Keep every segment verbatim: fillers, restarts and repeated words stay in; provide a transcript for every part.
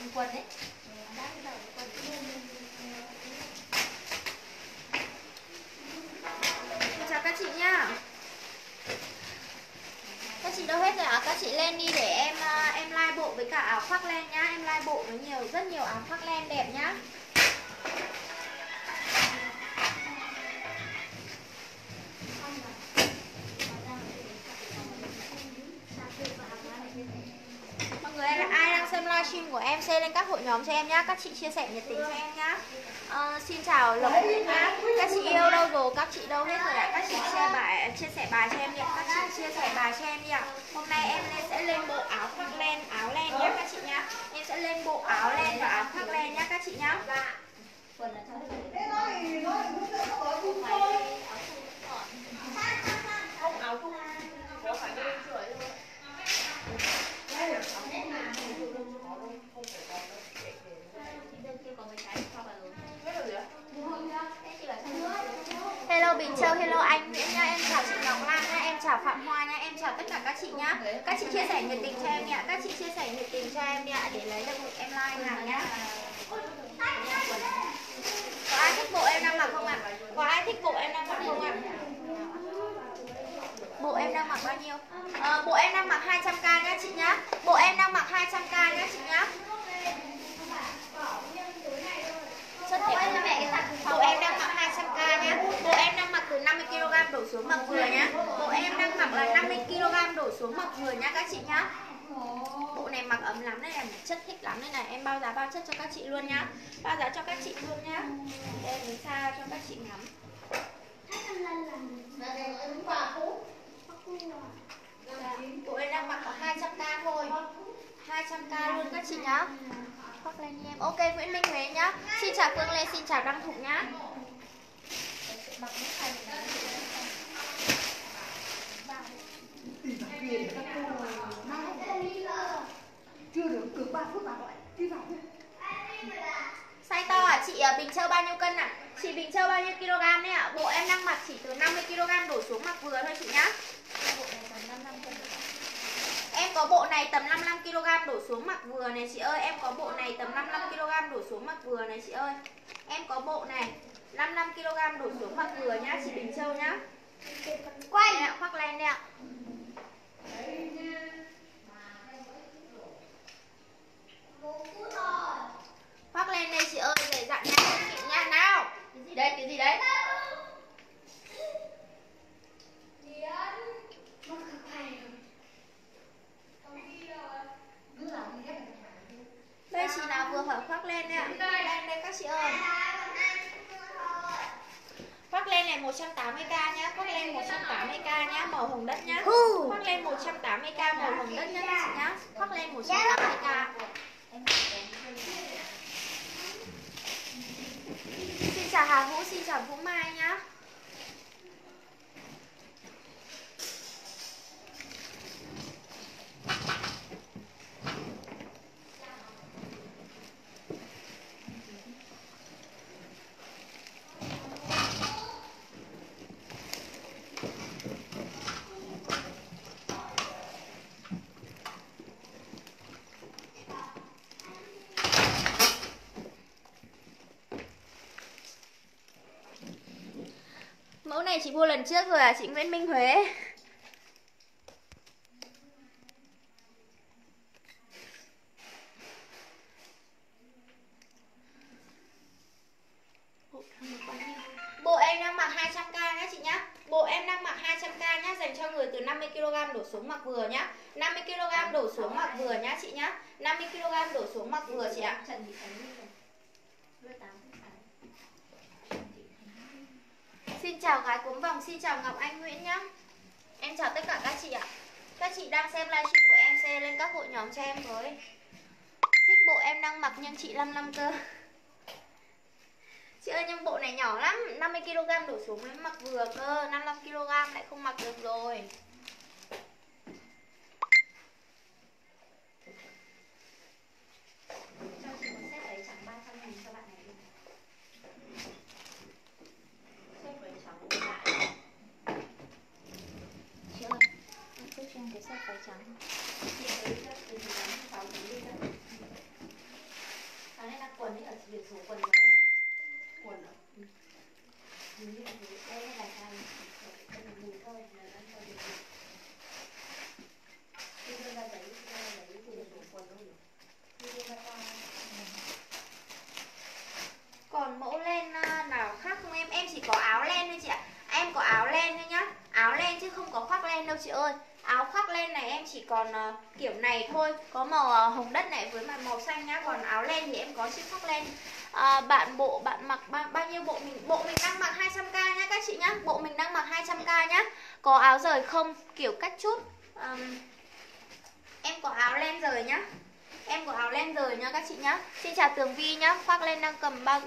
quần đấy. Chào các chị nhá. Các chị đâu hết rồi ạ? Các chị lên đi để em em like bộ với cả áo khoác len nhá. Em like bộ với nhiều rất nhiều áo khoác len đẹp nhá. Mọi người ai đang xem livestream của em share lên các hội nhóm cho em nhá. Các chị chia sẻ nhiệt tình cho em nhá. Uh, xin chào Lộc Nguyễn nhá. Các chị yêu đâu rồi? Các chị đâu hết rồi ạ? Các chị share bài, chia sẻ bài cho em đi ạ. Các chị chia sẻ bài cho em đi ạ. Hôm nay em lên sẽ lên bộ áo khoác len, áo len nhá các chị nhá. Em sẽ lên bộ áo len và áo khoác len nhá các chị nhá. Quần là cho không áo thun có phải lên rưỡi luôn. Hello Bình Châu, hello anh Nguyễn nhá, em chào chị Ngọc Lan nhá, em chào Phạm Hoa nhá, em chào tất cả các chị nhá. Các chị chia sẻ nhiệt tình cho em nhá, các chị chia sẻ nhiệt tình cho em nhá để lấy được một em like hàng nhá. Có ai thích bộ em đang mặc không ạ? À? Có ai thích bộ em đang mặc không ạ? À? Bộ em đang mặc bao nhiêu? À, bộ em đang mặc hai trăm k nhá chị nhá. Bộ em đang mặc hai trăm k nhá chị nhá. Xuất hiện cho mẹ cái thằng bộ em đang mặc hai trăm k nhá. Bộ em đang mặc từ năm mươi ki lô gam đổ xuống mặc vừa nhá. Bộ em đang mặc là năm mươi ki lô gam đổ xuống mặc vừa nhá các chị nhá. Bộ này mặc ấm lắm đây này, chất thích lắm đây này, em bao giá bao chất cho các chị luôn nhá. Bao giá cho các chị luôn nhá. Đây mình xa cho các chị ngắm. Bộ em đang mặc có hai trăm k thôi. hai trăm k luôn các chị nhá. Khoác lên em. Ok Nguyễn Minh Huế nhá. Xin chào Phương Lê, xin chào Đăng Thục nhá. Chưa được cực ba phút mà gọi đi vào. Size to à? Chị Bình Châu bao nhiêu cân ạ? À? Chị Bình Châu bao nhiêu kg đấy ạ? À? Bộ em đang mặc chỉ từ năm mươi ki lô gam đổ xuống mặc vừa thôi chị nhá. Em có bộ này tầm năm mươi lăm ki lô gam đổ xuống mặc vừa này chị ơi. Em có bộ này tầm năm mươi lăm ki lô gam đổ xuống mặc vừa này chị ơi. Em có bộ này năm mươi lăm ki lô gam đổ xuống mặc vừa nhá chị Bình Châu nhá. Quay đây ạ, khoác len đây ạ. Khoác lên đây chị ơi, dày dặn nha chị nha. Nào. Cái gì đấy? Cái gì đấy? Đây chị nào vừa hỏi khoác lên đây ạ. Lên đây các chị ơi. Khoác lên này một trăm tám mươi k nhá. Khoác lên một trăm tám mươi k nhá, màu hồng đất nhá. Khoác lên một trăm tám mươi k màu hồng đất nhá các chị nhá. Khoác lên một trăm tám mươi k. Xin chào Hà Vũ, xin chào Vũ Mai nhá. Mẫu này chị mua lần trước rồi à chị Nguyễn Minh Huế. Bộ em đang mặc hai trăm k nhá chị nhá. Bộ em đang mặc hai trăm k nhá, dành cho người từ năm mươi ki lô gam đổ xuống mặc vừa nhá. năm mươi ki lô gam đổ xuống mặc vừa nhá chị nhá. năm mươi ki lô gam đổ xuống mặc vừa chị ạ. Xin chào gái cuống vòng, xin chào Ngọc Anh Nguyễn nhá. Em chào tất cả các chị ạ. Các chị đang xem livestream của em share lên các hội nhóm cho em với. Thích bộ em đang mặc nhưng chị năm mươi lăm cơ. Chị ơi nhưng bộ này nhỏ lắm, năm mươi ki lô gam đổ xuống mới mặc vừa cơ, năm mươi lăm ki lô gam lại không mặc được rồi. Cho chị một set váy trắng ba trăm nghìn cho bạn này đi. Set váy trắng lại. Chị ơi, em xếp cho em cái set váy trắng. Chị thấy từ từ tám sáu đi ra. chỉ còn uh, kiểu này thôi, có màu uh, hồng đất này với mặt màu xanh nhá. Còn áo len thì em có ship khoác len. À, bạn bộ bạn mặc bao, bao nhiêu bộ mình bộ mình đang mặc hai trăm k nhá các chị nhá. Bộ mình đang mặc hai trăm k nhá. Có áo rời không kiểu cách chút. Um, em có áo len rời nhá. Em có áo len rời nhá các chị nhá. Xin chào Tường Vi nhá. Khoác len đang cầm bao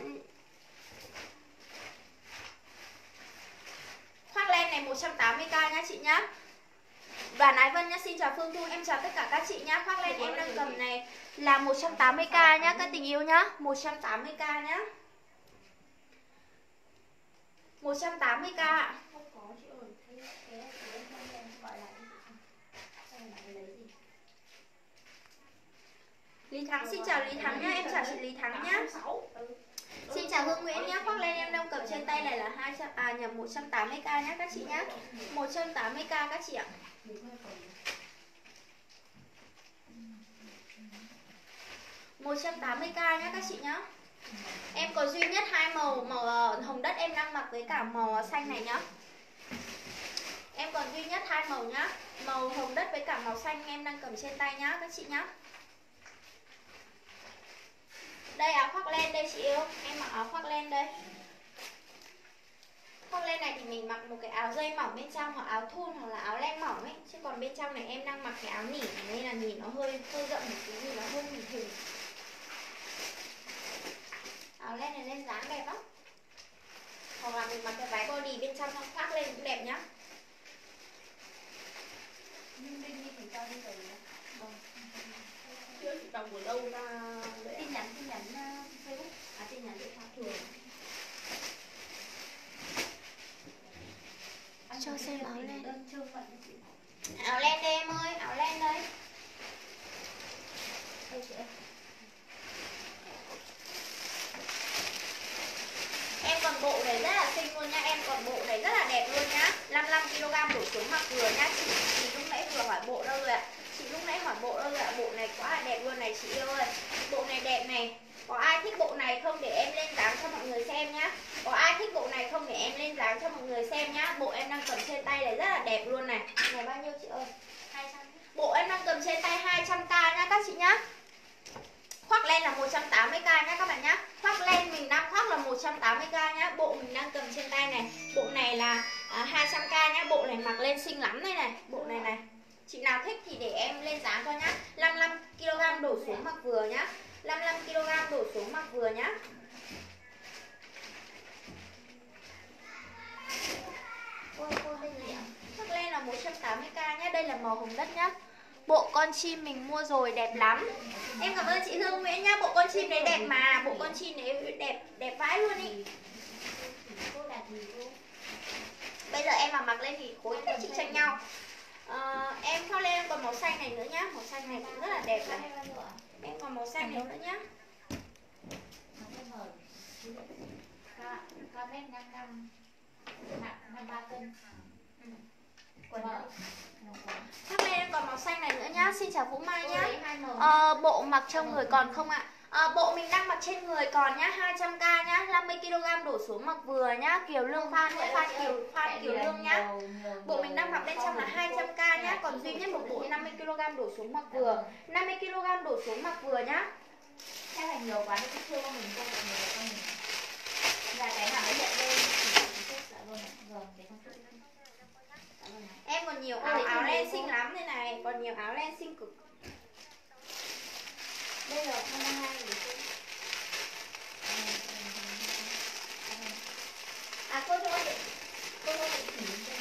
khoác len này một trăm tám mươi k nhá chị nhá. Đoàn Ái Vân nhá, xin chào Phương Thu, em chào tất cả các chị nhá. Khoác len em đang cầm này là một trăm tám mươi k nhá các tình yêu nhá. một trăm tám mươi k nhá. một trăm tám mươi k ạ. Lý Thắng, xin chào Lý Thắng nhá, em chào chị Lý Thắng nhá. Xin chào Hương Nguyễn nhá, khoác len em đang cầm trên tay này là hai trăm à nhầm một trăm tám mươi k nhá các chị nhá. một trăm tám mươi k các chị ạ. một trăm tám mươi k nhá các chị nhá. Em có duy nhất hai màu, màu hồng đất em đang mặc với cả màu xanh này nhá. Em còn duy nhất hai màu nhá. Màu hồng đất với cả màu xanh em đang cầm trên tay nhá các chị nhá. Đây áo khoác len đây chị yêu, em mặc áo khoác len đây. Khoác len này thì mình mặc một cái áo dây mỏng bên trong hoặc áo thun hoặc là áo len mỏng ấy. Chứ còn bên trong này em đang mặc cái áo nỉ này nên là nhìn nó hơi hơi rộng một tí, nhìn nó hơi hình thhình. Áo len này lên dáng đẹp lắm. Hoặc là mình mặc cái váy body bên trong xong khoác lên cũng đẹp nhá. Nhưng bên đi thì sao đi rồi? Vâng. Chưa chị đọc của đâu ra Tin nhắn tin nhắn Facebook. À tin nhắn điện thoại thường. Cho xem áo len. Áo len đây em ơi, áo len đây. Đây chị ơi. Em còn bộ này rất là xinh luôn nha, em còn bộ này rất là đẹp luôn nhá. năm mươi lăm ki lô gam đổ xuống mặc vừa nhá. Chị, chị lúc nãy vừa hỏi bộ đâu rồi ạ? Chị lúc nãy hỏi bộ đâu rồi ạ? Bộ này quá là đẹp luôn này chị yêu ơi. Bộ này đẹp này. Có ai thích bộ này không để em lên dáng cho mọi người xem nhá. Có ai thích bộ này không để em lên dáng cho mọi người xem nhá. Bộ em đang cầm trên tay này rất là đẹp luôn này. Này bao nhiêu chị ơi? hai trăm. Bộ em đang cầm trên tay hai trăm k nhá các chị nhá. Khoác len là một trăm tám mươi k nhá các bạn nhá. Khoác len mình đang khoác là một trăm tám mươi k nhá. Bộ mình đang cầm trên tay này. Bộ này là à, hai trăm k nhá. Bộ này mặc lên xinh lắm đây này. Bộ này này. Chị nào thích thì để em lên dáng cho nhá. năm mươi lăm ki lô gam đổ xuống mặc vừa nhá. năm mươi lăm ki lô gam đổ xuống mặc vừa nhá. Ôi, ôi, đây gì ạ? Khoác len là một trăm tám mươi k nhá. Đây là màu hồng đất nhá. Bộ con chim mình mua rồi đẹp lắm. Em cảm ơn chị Hương Nguyễn nhá. Bộ con chim đấy đẹp mà. Bộ con chim đấy đẹp đẹp vãi luôn ý. Bây giờ em mà mặc lên thì khối các chị tranh nhau. à, Em khoác lên còn màu xanh này nữa nhá. Màu xanh này cũng rất là đẹp này. Em còn màu xanh này nữa nhá. Comment năm năm nặng năm ba cân. Quần Khoác lên còn màu xanh này nữa nhá. Xin chào Vũ Mai nhá. à, Bộ mặc cho người còn không ạ? À, bộ mình đang mặc trên người còn nhá, hai trăm k nhá, năm mươi ki lô gam đổ xuống mặc vừa nhá. Kiều Lương Phan nhá, Phan Kiều Phan Kiều Lương nhá. Bộ mình đang mặc bên trong là hai trăm k nhá, còn duy nhất một bộ năm mươi ki lô gam đổ xuống mặc vừa. năm mươi ki lô gam đổ xuống mặc vừa nhá. chắc là nhiều quá nên cũng chưa có mình không có nhiều con mình. Là cái nào nó hiện lên thì mình chốt lại luôn này. Vâng, để con chốt. Em còn nhiều áo áo len xinh lắm đây này, còn nhiều áo len xinh cực. Đây là hai mươi hai để xem. À cô cho chị. Cô cho chị thử xem.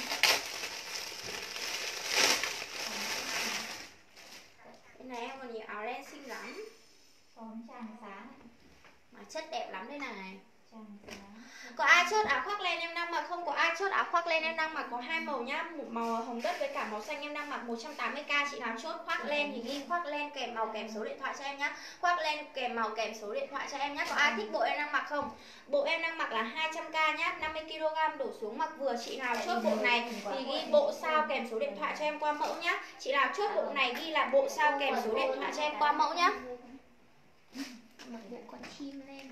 Đây này em còn nhiều áo len xinh lắm. Còn tràng sáng. Mà chất đẹp lắm đây này. Tràng sáng. Có ai chốt áo khoác len em đang mặc không? Có ai chốt áo khoác len em đang mặc có hai màu nhá, một màu hồng đất với cả màu xanh em đang mặc một trăm tám mươi k. Chị nào chốt khoác len thì ghi khoác len kèm màu kèm số điện thoại cho em nhá. Khoác len kèm màu kèm số điện thoại cho em nhá. Có ai thích bộ em đang mặc không? Bộ em đang mặc là hai trăm k nhá, năm mươi ki lô gam đổ xuống mặc vừa. Chị nào chốt bộ này thì ghi bộ sao kèm số điện thoại cho em qua mẫu nhá. Chị nào chốt bộ này ghi là bộ sao kèm số điện thoại cho em qua mẫu nhá. Mặc bộ con chim lên.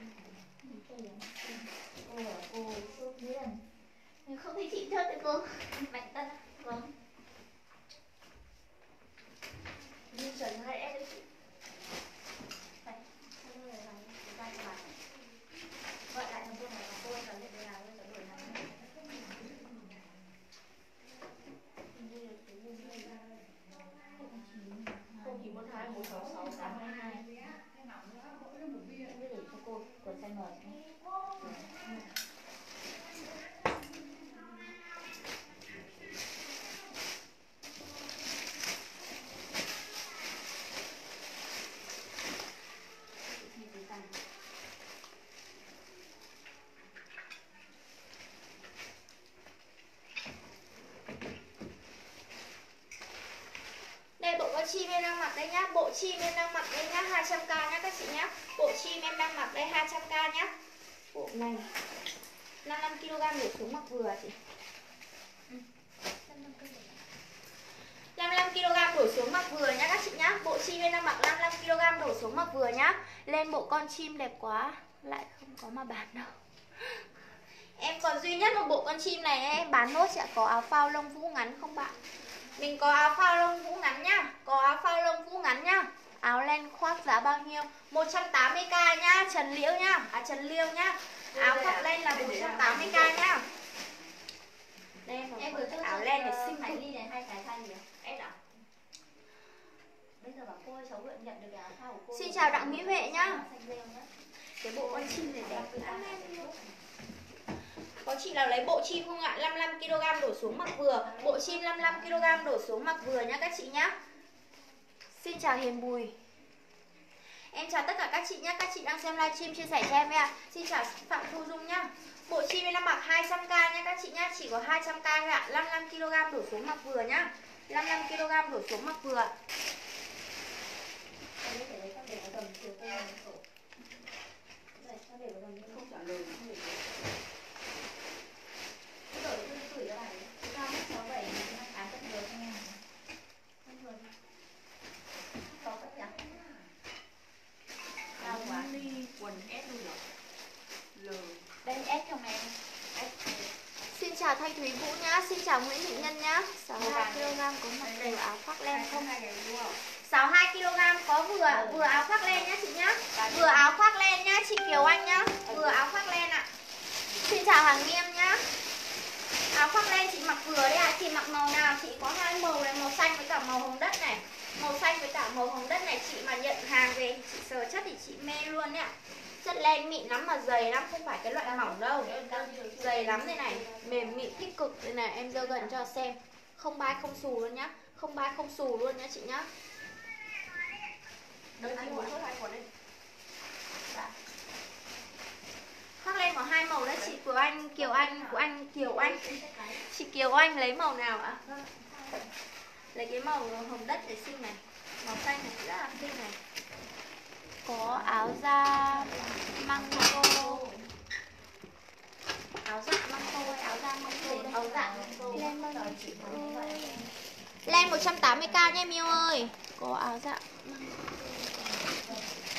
Cô ở cô suốt mấy lần. Nếu không thấy chị chốt thì cô Mạnh Tân. Vâng. trần hai S đấy chị. Này, sao này này, ra cho bạn. Gọi lại thằng cô này, thằng cô ấy cần hiện đây nào, bây giờ đổi này. Không chỉ một hai một sáu sáu tám hai hai. Bây giờ cho cô quần size M nhé. Đây bộ con chim em đang mặc đây nhá. Bộ chim em đang mặc đây nhá, hai trăm k nhá các chị nhá. Bộ chim em đang mặc đây hai trăm k nhá. Bộ này năm mươi lăm ki lô gam đổ xuống mặc vừa chị. năm mươi lăm ki lô gam đổ xuống mặc vừa nhá các chị nhá. Bộ chim em đang mặc năm mươi lăm ki lô gam đổ xuống mặc vừa nhá. Lên bộ con chim đẹp quá, lại không có mà bán đâu. Em còn duy nhất một bộ con chim này em bán nốt sẽ có áo phao lông vũ ngắn không bạn? Mình có áo phao lông vũ ngắn nhá. Có áo phao lông vũ ngắn nhá. Áo len khoác giá bao nhiêu? một trăm tám mươi k nhá, Trần Liễu nhá. À Trần Liêu nhá. Áo khoác len là một trăm tám mươi k nhá. Đây em, Em vừa áo len này xinh Hải cực. Ly này hai cái thay gì ạ? Em ạ. Bây giờ bảo cô ơi, cháu vừa nhận được cái áo phao của cô. Xin chào Đặng Mỹ Huệ nhá. Xanh rêu nhá. Cái bộ con chim này đẹp lắm em. Có chị nào lấy bộ chim không ạ? năm mươi lăm ki lô gam đổ xuống mặc vừa. Bộ chim năm mươi lăm ki lô gam đổ xuống mặc vừa nhá các chị nhá. Xin chào Hiền Bùi. Em chào tất cả các chị nhá. Các chị đang xem livestream chia sẻ cho em ạ. Xin chào Phạm Thu Dung nhá. Bộ chim em đang mặc hai trăm k nhá các chị nhá. Chỉ có hai trăm k thôi ạ. năm mươi lăm ki lô gam đổ xuống mặc vừa nhá. năm mươi lăm ki lô gam đổ xuống mặc vừa. Em phải lấy các để ở tầm chiều cô này sổ. Đây, các để ở tầm không trả lời không để. Cái đổi tôi gửi cho bạn. Cao mét sáu bảy năm tám cân vừa cho em. Không vừa. Có cân nhỉ? Cao quá. Đi quần S luôn rồi. L. Đây S cho em. Xin chào Thanh Thúy Vũ nhá. Xin chào Nguyễn Thị Nhân nhá. sáu mươi hai ki lô gam có mặc vừa áo khoác len không? sáu mươi hai ki lô gam có vừa vừa áo khoác len nhá chị nhá. Vừa áo khoác len nhá chị Kiều Anh nhá. Vừa áo khoác len ạ. Xin chào Hàng Nghiêm nhá. Áo khoác len chị mặc vừa đấy ạ. À. Chị mặc màu nào? Chị có hai màu này, màu xanh với cả màu hồng đất này. Màu xanh với cả màu hồng đất này, chị mà nhận hàng về thì chị sờ chất thì chị mê luôn đấy ạ. À. Chất len mịn lắm mà dày lắm, không phải cái loại mỏng đâu. Dày lắm đây này, mềm mịn thích cực đây này, em dơ gần cho xem. Không bai không xù luôn nhá. Không bai không xù luôn nhá chị nhá. Đơn chị muốn hai quần đi. Khoác lên có hai màu đấy chị Kiều Anh, Kiều Anh, của anh Kiều Anh. Chị Kiều Anh lấy màu nào ạ? Lấy cái màu hồng đất để xinh này. Màu xanh này rất là xinh này. Có áo da măng tô. Áo dạ măng tô hay áo da măng tô đây? Áo dạ măng tô. Len bao nhiêu chị ơi? Len một trăm tám mươi k nha em yêu ơi. Có áo dạ măng tô.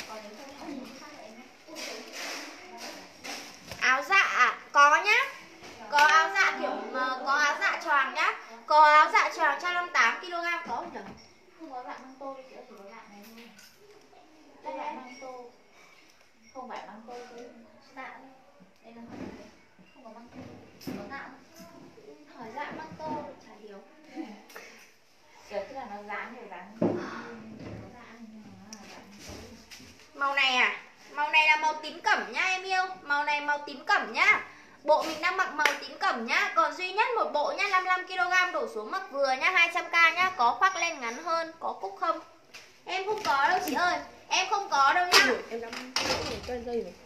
Áo dạ à? Có nhá. Có áo dạ kiểu mà có áo dạ tròn nhá. Có áo dạ tròn cho năm mươi tám ki lô gam có không nhỉ? Không có dạng măng tô, chỉ có dạng này thôi. Đây là măng tô. Không phải măng tô chứ. Dạ. Đây là không có măng tô. Có dạ. Hỏi dạ măng tô chả hiểu. Kiểu tức là nó dán để dán. Màu này à? Màu này là màu tím cẩm nhá em yêu. Màu này màu tím cẩm nhá. Bộ mình đang mặc màu tím cẩm nhá. Còn duy nhất một bộ nhá, năm mươi lăm ki lô gam đổ xuống mặc vừa nhá, hai trăm k nhá. Có khoác len ngắn hơn, có cúc không? Em không có đâu chị ơi. Em không có đâu nhá. Em đang cái dây rồi.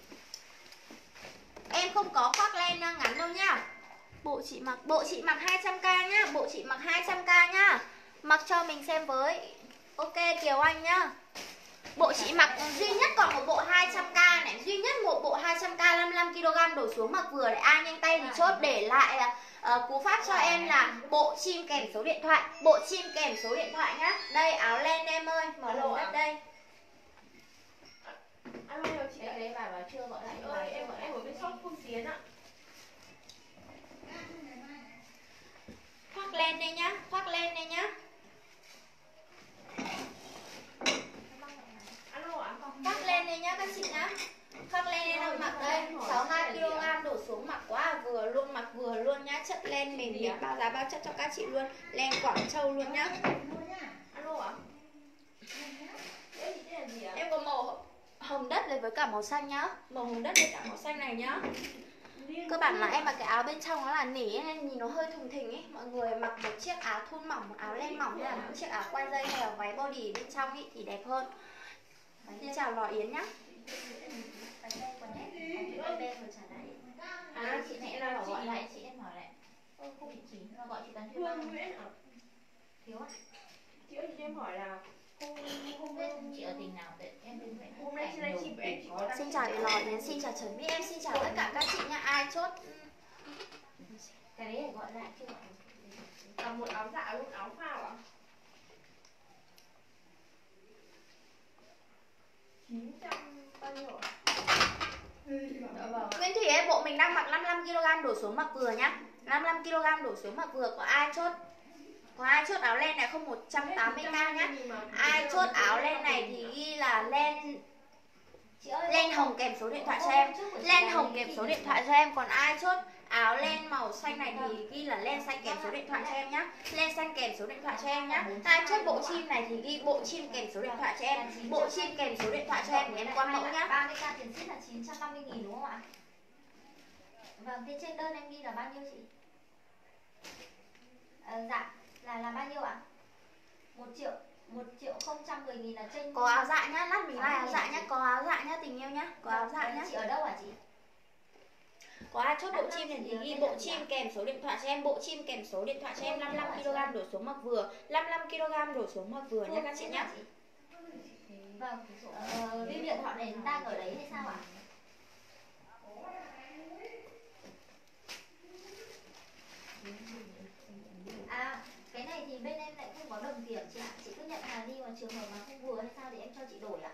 Em không có khoác len ngắn đâu nhá. Bộ chị mặc, bộ chị mặc hai trăm k nhá. Bộ chị mặc hai trăm k nhá. Mặc cho mình xem với. Ok Kiều Anh nhá. Bộ chị mặc duy nhất còn một bộ hai trăm k này, duy nhất một bộ hai trăm k năm mươi lăm ki lô gam đổ xuống mặc vừa để ai nhanh tay thì chốt, để lại uh, cú pháp cho em là bộ chim kèm số điện thoại, bộ chim kèm số điện thoại nhá. Đây áo len em ơi, màu hồng đất đây. Alo nhiều chị Đấy, đấy bà bảo chưa gọi lại. ơi, em em ở bên shop Phương Tiến ạ. Khoác len đây nhá, khoác len đây nhá. Khoác len em đang mặc đây, sáu mươi hai ki lô gam đổ xuống mặc quá vừa luôn, mặc vừa luôn nhá. Chất len mềm mịn, bao giá bao chất cho các chị luôn. Len Quảng Châu luôn nhá. Alo ạ? Em có màu hồng đất này với cả màu xanh nhá. Màu hồng đất với cả màu xanh này nhá. Cơ bản là em mặc cái áo bên trong nó là nỉ nên nhìn nó hơi thùng thình ấy. Mọi người mặc một chiếc áo thun mỏng, một áo len mỏng hay là một chiếc áo quai dây hay là váy body bên trong ấy thì đẹp hơn. Xin chào Lò Yến nhá. À, chị mẹ là bảo gọi lại chị, em hỏi lại. Ơ, không bị chỉ, mà gọi chị Toàn Thiếu Hương Nguyễn ạ. Thiếu á? Chị ơi, chị em hỏi là hôm Không biết chị ở tỉnh nào vậy? Em đến vậy. hôm nay trên đây chị của em chỉ có đăng Xin chào Lò Yến, xin chào Trần Mỹ, em xin chào tất cả các chị nha. Ai chốt Cái đấy phải gọi lại chứ gọi. là một áo dạ một áo phao ạ? chín trăm bao nhiêu ạ? Dạ vâng. Nguyễn Thủy ơi, bộ mình đang mặc năm mươi lăm ki lô gam đổ xuống mặc vừa nhá. năm mươi lăm ki lô gam đổ xuống mặc vừa. Có ai chốt? Có ai chốt áo len này không? Một trăm tám mươi k nhá. Ai chốt áo len này thì ghi là len len hồng kèm số điện thoại cho em. Len hồng kèm số điện thoại cho em. Còn ai chốt áo len màu xanh này thì ghi là len xanh kèm số điện thoại cho em nhá. Len xanh kèm số điện thoại cho em nhá. Ai chốt bộ chim này thì ghi bộ chim kèm số điện thoại cho em. Bộ chim kèm số điện thoại cho em thì em qua mẫu nhá. ba mươi k tiền ship là chín trăm năm mươi nghìn đúng không ạ? Vâng, thế trên đơn em ghi là bao nhiêu chị? Ờ, dạ, là là bao nhiêu ạ? một triệu, một triệu không trăm mười nghìn là trên. Có áo dạ nhá, lát mình like áo dạ nhá. Có áo dạ nhá, tình yêu nhá. Có áo dạ nhá. Chị ở đâu hả chị? Có ai chốt bộ chim này thì ghi bộ chim kèm số điện thoại cho em. Bộ chim kèm số điện thoại cho em. năm mươi lăm ki lô gam đổ xuống mặc vừa. năm mươi lăm ki lô gam đổ xuống mặc vừa nha các chị nhá. Vâng, ờ, biêu điện họ đến đang ở đấy hay sao ạ? À, cái này thì bên em lại không có đồng kiểm chị ạ. Chị cứ nhận hàng đi, mà trường hợp mà không vừa hay sao thì em cho chị đổi ạ.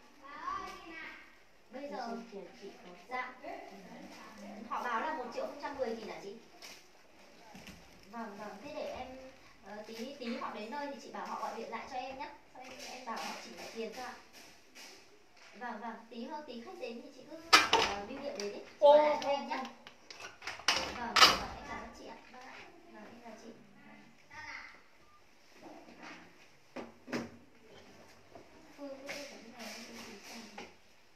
Bây giờ dạ họ báo là một triệu không trăm mười nghìn hả chị? Vâng vâng, thế để em uh, tí tí họ đến nơi thì chị bảo họ gọi điện lại cho em nhé. Em, em bảo họ chỉ lại tiền cho ạ. Vâng vâng, tí hơn tí khách đến thì chị cứ uh, biêu điện đến đi. Chị gọi lại cho em nhé. Vâng vâng, em cảm ơn chị ạ. Vâng, vâng em chào chị. Phương cứ cái này em đi xem.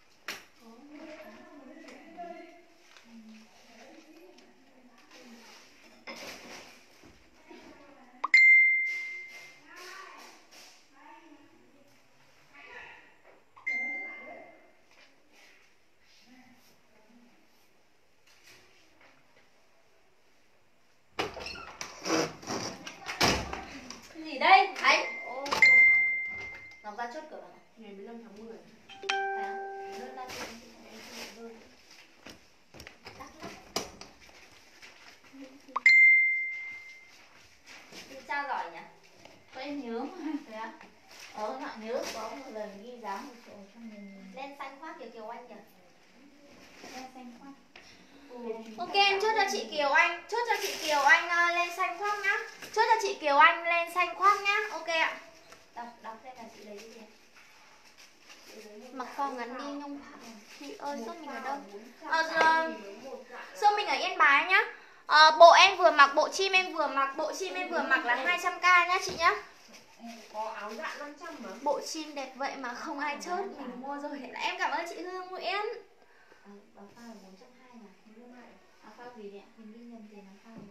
Gì đây? Anh. Ô, nó ra chốt cửa vào này. Ngày mười lăm tháng mười. À, đơn ra chốt đơn. Đắk Lắk. Đi sao giỏi nhỉ? Có em nhớ mà. Thế à? Ờ, họ nhớ có một lần ghi giá một triệu trăm nghìn. Len xanh khoác kiểu Kiều Anh nhỉ? Len xanh khoác. Ok, em chốt cho chị Kiều Anh. Chốt cho chị Kiều Anh uh, len xanh khoác nhá. Chốt cho chị Kiều Anh len xanh khoác nhá. Ok ạ. Đọc, đọc xem là chị lấy cái gì? Mặc phao ngắn đi Nhung. Chị ơi, shop mình ở đâu? Ờ, shop mình ở Yên Bái nhá. Ờ, bộ em vừa mặc, bộ chim em vừa mặc, bộ chim em vừa mặc là hai trăm k nhá chị nhá. Có áo dạ năm trăm mà. Bộ chim đẹp vậy mà không ai chốt, mình mua rồi. Em cảm ơn chị Hương Nguyễn. À, bà phao là bốn trăm hai mà. À, phao gì đấy ạ? Mình ghi nhầm tiền là phao mà.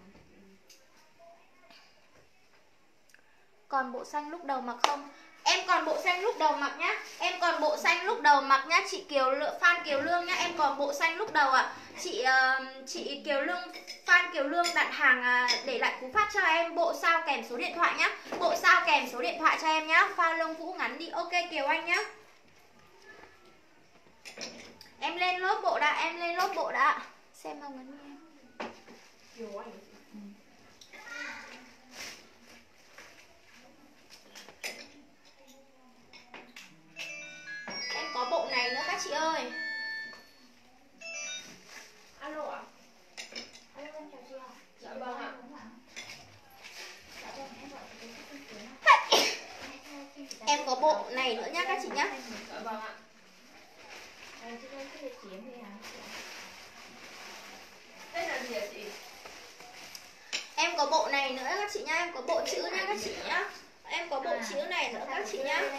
Còn bộ xanh lúc đầu mặc không? Em còn bộ xanh lúc đầu mặc nhá. Em còn bộ xanh lúc đầu mặc nhá. Chị Kiều Lượng, Phan Kiều Lương nhá. Em còn bộ xanh lúc đầu ạ. À. Chị uh, chị Kiều Lương, Phan Kiều Lương đặt hàng uh, để lại cú pháp cho em. Bộ sao kèm số điện thoại nhá. Bộ sao kèm số điện thoại cho em nhá. Pha lông vũ ngắn đi. Ok Kiều Anh nhá. Em lên lốt bộ đã. Em lên lốt bộ đã. Xem không ngắn đi em. Kiều Anh. Ừ. Em có bộ này nữa các chị ơi. Alo ạ? Alo, em chào chị ạ. Dạ vâng ạ. Dạ vâng, em gọi chị đến. Em có bộ này nữa nhá các chị nhá. Dạ vâng ạ. Ờ, chị ơi, chiếm đi hả? Đây là gì hả chị? Em có bộ này nữa các chị nhá, em có bộ chữ nha các chị nhá. Em có bộ À, chữ này nữa các chị nhá.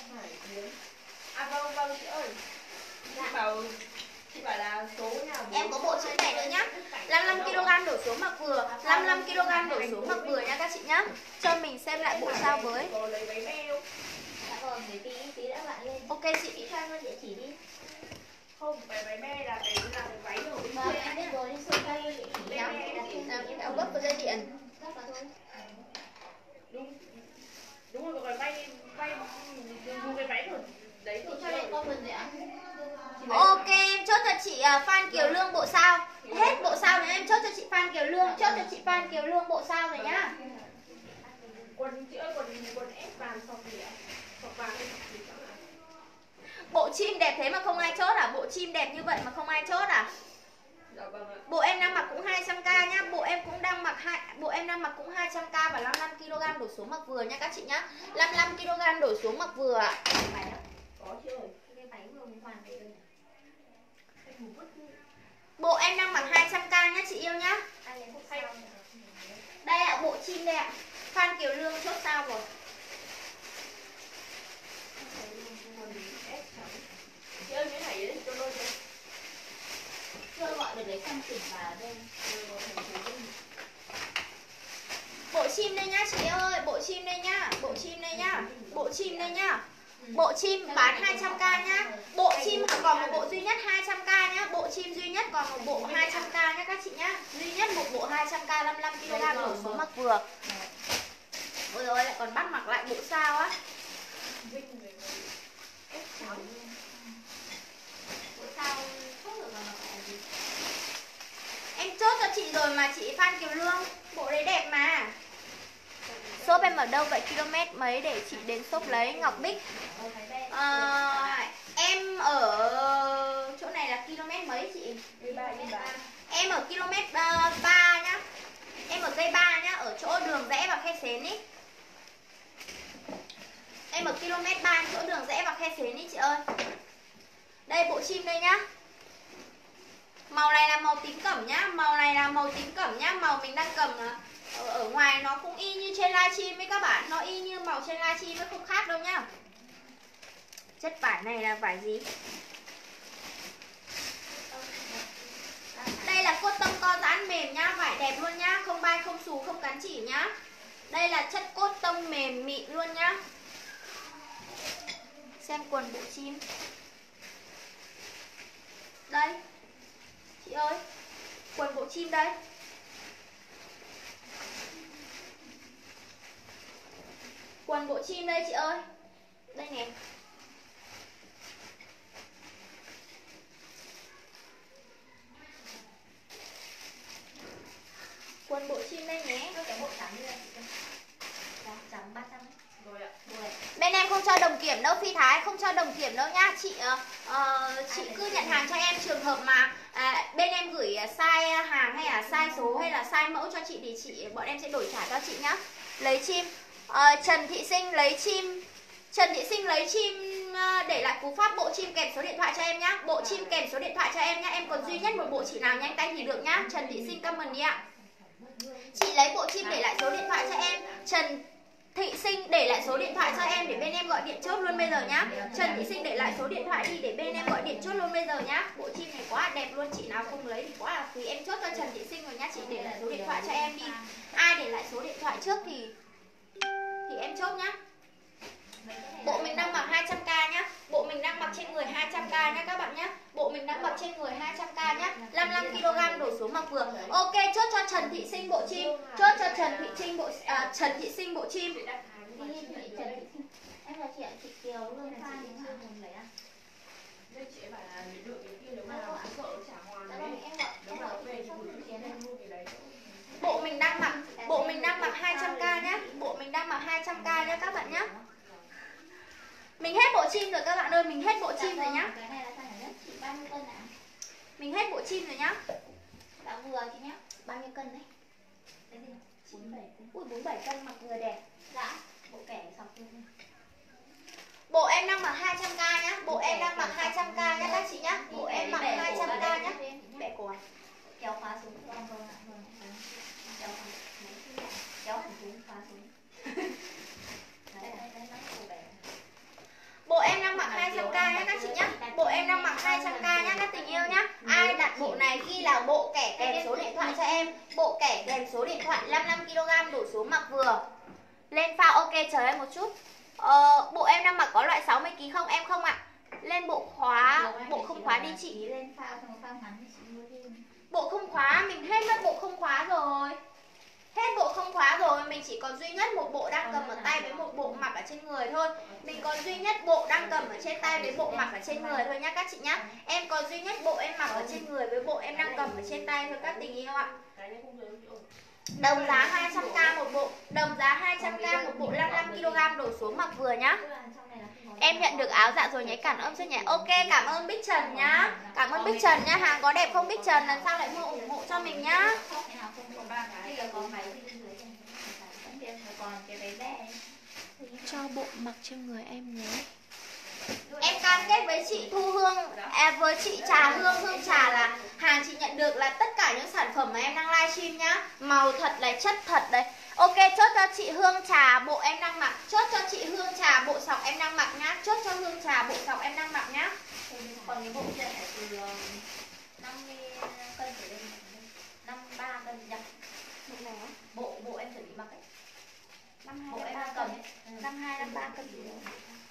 À vâng vâng chị ơi. Chị bảo chị bảo là số nhà bố. Em có bộ chữ này nữa nhá. năm mươi lăm ki lô gam đổ xuống mặc vừa, năm mươi lăm ki lô gam đổ xuống mặc vừa nha các chị nhá. Cho mình xem lại bộ sao với. Có lấy váy me không? Dạ vâng, để tí tí đã bạn lên. Ok chị. Chị cho em luôn địa chỉ đi. Không, váy váy me là cái là cái váy rồi. Vâng, em biết rồi, đi xuống cho em luôn địa chỉ nhá. Áo gấp vào dây điện. Gấp vào thôi. Đúng. Đúng rồi, còn vay vay dùng cái váy rồi. Đấy Chị rồi. cho em comment rồi ạ. Ok, em chốt cho chị uh, Phan Kiều Lương bộ sao. Hết bộ sao nữa em chốt cho chị Phan Kiều Lương, chốt cho chị Phan Kiều Lương bộ sao rồi nhá. Quần chị ơi, quần quần ép vàng sọc gì ạ? Sọc vàng hay sọc gì ạ? Bộ chim đẹp thế mà không ai chốt à? Bộ chim đẹp như vậy mà không ai chốt à? Dạ vâng ạ. Bộ em đang mặc cũng hai trăm k nhá. Bộ em cũng đang mặc hai bộ em đang mặc cũng hai trăm k và năm mươi lăm ki lô gam đổ xuống mặc vừa nha các chị nhá. năm mươi lăm ki lô gam đổ xuống mặc vừa ạ. Váy đó. Có chị ơi. Cái váy vừa mới hoàn về đây. Bộ em đang mặc hai trăm k nhá chị yêu nhá. Ai lấy phúc sao? Đây ạ, bộ chim đây ạ. Phan Kiều Lương chốt sao rồi. Chị ơi, cái này đấy cho đôi chị. Chưa gọi được lấy trăm tỉnh vào đây. Bộ chim đây nhá chị ơi, bộ chim đây nhá, bộ chim đây nhá, bộ chim đây nhá. Bộ chim bán hai trăm k nhá. Bộ chim còn một bộ duy nhất hai trăm k nhá. Bộ chim duy nhất còn một bộ hai trăm k nhá các chị nhá. Duy nhất một bộ hai trăm k năm mươi lăm ki lô gam đổ xuống mặc vừa. Ôi rồi lại còn bắt mặc lại bộ sao á. Bộ sao chốt được mà mặc lại gì? Em chốt cho chị rồi mà chị Phan Kiều Lương. Bộ đấy đẹp mà. Shop em ở đâu vậy, km mấy để chị đến shop lấy. Ngọc Bích à, em ở chỗ này là km mấy chị? Em ở km ba nhá. Em ở cây ba nhá, ở chỗ đường rẽ và khe xến ý. Em ở km ba chỗ đường rẽ và khe xến ý chị ơi. Đây bộ chim đây nhá. Màu này là màu tím cẩm nhá, màu này là màu tím cẩm nhá, màu mình đang cầm ở, ở ngoài nó cũng y như trên livestream ấy các bạn, nó y như màu trên livestream ấy, không khác đâu nhá. Chất vải này là vải gì? Đây là cốt tông co giãn mềm nhá, vải đẹp luôn nhá, không bay không xù không cắn chỉ nhá. Đây là chất cốt tông mềm mịn luôn nhá. Xem quần bộ chim. Đây. Chị ơi, quần bộ chim đây. Quần bộ chim đây chị ơi. Đây nè. Quần bộ chim đây nhé. Cái bộ trắng như này chị. Trắng ba trăm. Rồi ạ. Rồi. Bên em không cho đồng kiểm đâu Phi Thái, không cho đồng kiểm đâu nha. Chị uh, chị cứ nhận hàng cho em, trường hợp mà uh, bên em gửi sai hàng hay là sai số hay là sai mẫu cho chị thì chị bọn em sẽ đổi trả cho chị nhá. Lấy chim. Uh, Trần Thị Sinh lấy chim. Trần Thị Sinh lấy chim uh, để lại cú pháp bộ chim kèm số điện thoại cho em nhá. Bộ chim kèm số điện thoại cho em nhá. Em còn duy nhất một bộ, chị nào nhanh tay thì được nhá. Trần Thị Sinh comment đi ạ. Chị lấy bộ chim để lại số điện thoại cho em. Trần Thị Sinh để lại số điện thoại cho em để bên em gọi điện chốt luôn bây giờ nhá. Trần Thị Sinh để lại số điện thoại đi để bên em gọi điện chốt luôn bây giờ nhá. Bộ chim này quá đẹp luôn, chị nào không lấy thì quá là quý. Em chốt cho Trần Thị Sinh rồi nhá, chị để lại số điện thoại cho em đi. Ai để lại số điện thoại trước thì thì em chốt nhá. Bộ mình đang mặc hai trăm k nhá. Bộ mình đang mặc trên người hai trăm k nhá các bạn nhá. Bộ mình đang mặc trên người hai trăm k nhá. năm mươi lăm ki lô gam đổ xuống mặc vừa. Ok, chốt cho Trần Thị Sinh bộ chim. Chốt cho Trần Thị Sinh bộ à, Trần Thị Sinh bộ chim. Đi Trần Thị Sinh. Em là chị ạ, chị Kiều Lương Phan thì chưa muốn lấy ăn. Đây chị bảo là được cái kia nếu mà sợ trả hoàn Dạ đấy. vâng, em gọi em gọi về chị thì trong gửi chiến này. mua cái đấy. Bộ mình đang mặc bộ mình đang mặc hai trăm k nhá. Bộ mình đang mặc hai trăm k nhá các bạn nhá. Mình hết bộ chim rồi các bạn ơi, mình hết bộ chim rồi nhá. Cái này là size nhất, chị bao nhiêu cân ạ? Mình hết bộ chim rồi nhá. Đã vừa chị nhá. Bao nhiêu cân đấy? Đây gì? bốn mươi bảy cân. Ui bốn mươi bảy cân mặc vừa đẹp. Dạ, bộ kẻ sọc luôn. Bộ em đang mặc hai trăm k nhá. Bộ em đang mặc hai trăm k nhá các chị nhá. Bộ em mặc hai trăm k nhá các tình yêu nhá. Ai đặt bộ này ghi là bộ kẻ kèm số điện thoại cho em. Bộ kẻ kèm số điện thoại năm mươi lăm ki lô gam đổ số mặc vừa. Lên phao ok chờ em một chút. Ờ, bộ em đang mặc có loại sáu mươi ki lô gam không? Em không ạ. Lên bộ khóa, bộ không khóa đi chị. Lên phao xong phao ngắn thì chị mua thêm. Bộ không khóa, mình hết mất bộ không khóa rồi. Hết bộ không khóa rồi, mình chỉ còn duy nhất một bộ đang cầm ở tay với một bộ mặc ở trên người thôi. Mình còn duy nhất bộ đang cầm ở trên tay với bộ mặc ở trên người thôi nhá các chị nhá. Em còn duy nhất bộ em mặc ở trên người với bộ em đang cầm ở trên tay thôi các tình yêu ạ. Đồng giá hai trăm k một bộ, đồng giá hai trăm k một bộ năm mươi lăm ki lô gam đổ xuống mặc vừa nhá. Em nhận được áo dạ rồi nhé, cảm ơn rất nhé. Ok, cảm ơn Bích Trần nhá. Cảm ơn Bích Trần nhá, hàng có đẹp không Bích Trần, lần sau lại mua ủng hộ cho mình nhá. Cho bộ mặc trên người em nhé. Em cam kết với chị Thu Hương, à, với chị Trà Hương, Hương Trà là hàng chị nhận được là tất cả những sản phẩm mà em đang livestream nhá. Màu thật này, chất thật đấy. Ok, chốt cho chị Hương Trà bộ em đang mặc. Chốt cho chị Hương Trà bộ sọc em đang mặc nhá. Chốt cho Hương Trà bộ sọc em đang mặc nhá. Còn cái bộ kia phải từ năm mươi cân trở lên, năm mươi ba cân nhỉ? Bộ này á? Bộ bộ em chuẩn bị mặc ấy. năm Bộ hai em năm đang ba cầm cân. ấy. năm hai năm ba cân gì đấy.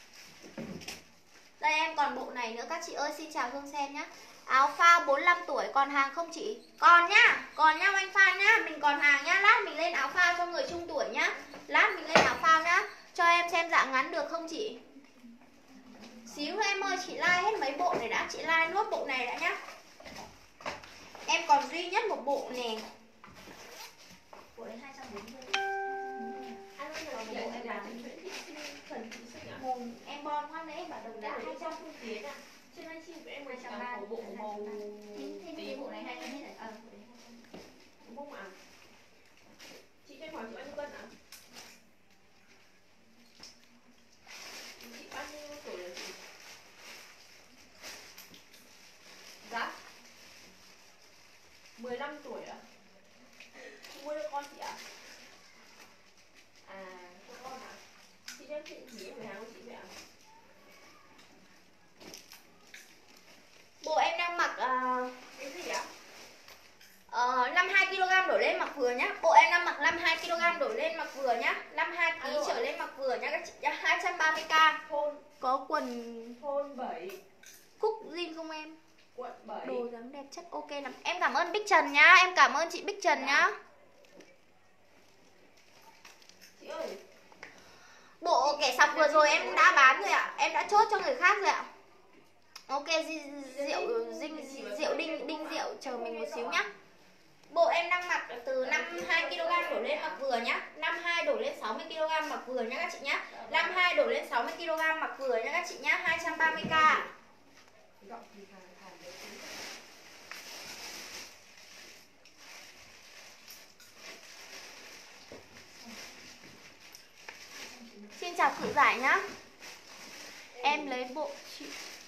Đây em còn bộ này nữa các chị ơi, xin chào Hương Sen nhá. Áo phao bốn mươi lăm tuổi còn hàng không chị? Còn nhá, còn nhá anh Phan nhá, mình còn hàng nhá, lát mình lên áo phao cho người trung tuổi nhá. Lát mình lên áo phao nhá. Cho em xem dạng ngắn được không chị? Xíu em ơi, chị like hết mấy bộ này đã, chị like nốt bộ này đã nhá. Em còn duy nhất một bộ nè. Bộ đấy hai trăm bốn mươi. Anh ơi, Còn bộ em bán phần thị sức nhỉ? Mồm em bon khoan đấy, bảo đồng Đã đã hai hai trăm trăm. phương tiến à? Trên livestream của em một hai trăm trăm ba có bộ màu thêm cái bộ này hai trăm hết rồi. Ờ, bộ đấy hai trăm. đúng không ạ? Chị cho em hỏi chị bao nhiêu cân ạ? Chị bao nhiêu tuổi rồi chị? Dạ? mười lăm tuổi ạ? Chị mua cho con chị ạ? À, cho con ạ? Chị cho em chị chỉ em hàng của chị vậy ạ? Bộ em đang mặc uh, Cái gì ạ? uh, năm mươi hai ki lô gam đổ lên mặc vừa nhá. Bộ em đang mặc năm mươi hai ki lô gam đổ lên mặc vừa nhá. năm mươi hai ki lô gam trở lên mặc vừa nhá các chị nhá. hai trăm ba mươi k. Thôn Có quần Thôn bảy, cúc jean không em? quận bảy. Đồ dáng đẹp chất ok lắm. Em cảm ơn Bích Trần nhá. Em cảm ơn chị Bích Trần nhá. Chị ơi, Bộ kẻ sọc vừa rồi em đã bán rồi ạ. Em đã chốt cho người khác rồi ạ. Ok, di- rượu dinh rượu đinh đinh rượu chờ mình một xíu nhá. Bộ em đang mặc từ năm mươi hai ki lô gam đổ lên mặc vừa nhá. năm mươi hai đổ lên sáu mươi ki lô gam mặc vừa nhá các chị nhá. năm mươi hai đổ lên sáu mươi ki lô gam mặc vừa nhá các chị nhá. hai trăm ba mươi k. giọng thì thà thà đấy. Xin chào cự giải nhá. Em lấy bộ chị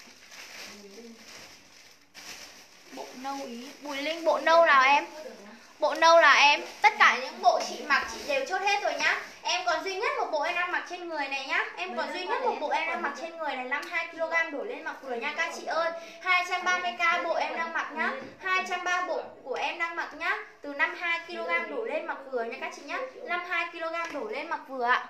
bộ nâu ý. Bùi Linh bộ nâu nào em? Bộ nâu là em. Tất cả những bộ chị mặc chị đều chốt hết rồi nhá. Em còn duy nhất một bộ em đang mặc trên người này nhá. Em còn duy nhất một bộ em đang mặc trên người này năm mươi hai ki lô gam đổ lên mặc vừa nha các chị ơi. hai trăm ba mươi k bộ em đang mặc nhá. hai trăm ba mươi bộ của em đang mặc nhá. Từ năm mươi hai ki lô gam đổ lên mặc vừa nha các chị nhá. năm mươi hai ki lô gam đổ lên mặc vừa ạ.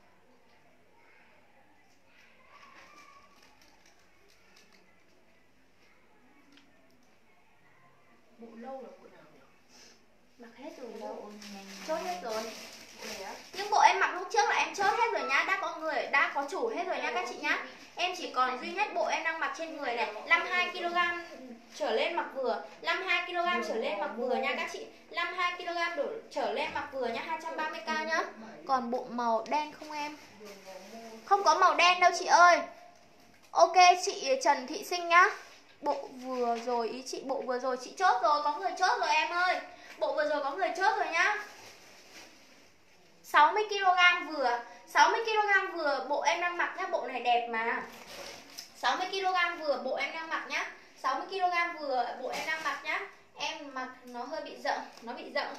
Bộ lâu là bộ nào nhỉ? Mặc hết rồi Bộ đâu. này Chốt hết rồi. Bộ này á? Những bộ em mặc lúc trước là em chốt hết rồi nhá. Đã có người, đã có chủ hết rồi nhá các chị nhá. Em chỉ còn duy nhất bộ em đang mặc trên người này năm mươi hai ki lô gam trở lên mặc vừa. năm mươi hai ki lô gam trở lên mặc vừa nha các chị. năm mươi hai ki lô gam đổ trở lên mặc vừa nhá. hai trăm ba mươi k nhá. Còn bộ màu đen không em? Không có màu đen đâu chị ơi. Ok chị Trần Thị Sinh nhá. Bộ vừa rồi, ý chị bộ vừa rồi chị chốt rồi. Có người chốt rồi em ơi. Bộ vừa rồi có người chốt rồi nhá. sáu mươi ki lô gam vừa. sáu mươi ki lô gam vừa bộ em đang mặc nhá. Bộ này đẹp mà. sáu mươi ki lô gam vừa bộ em đang mặc nhá. sáu mươi ki lô gam vừa bộ em đang mặc nhá. Em mặc nó hơi bị rộng. Nó bị rộng.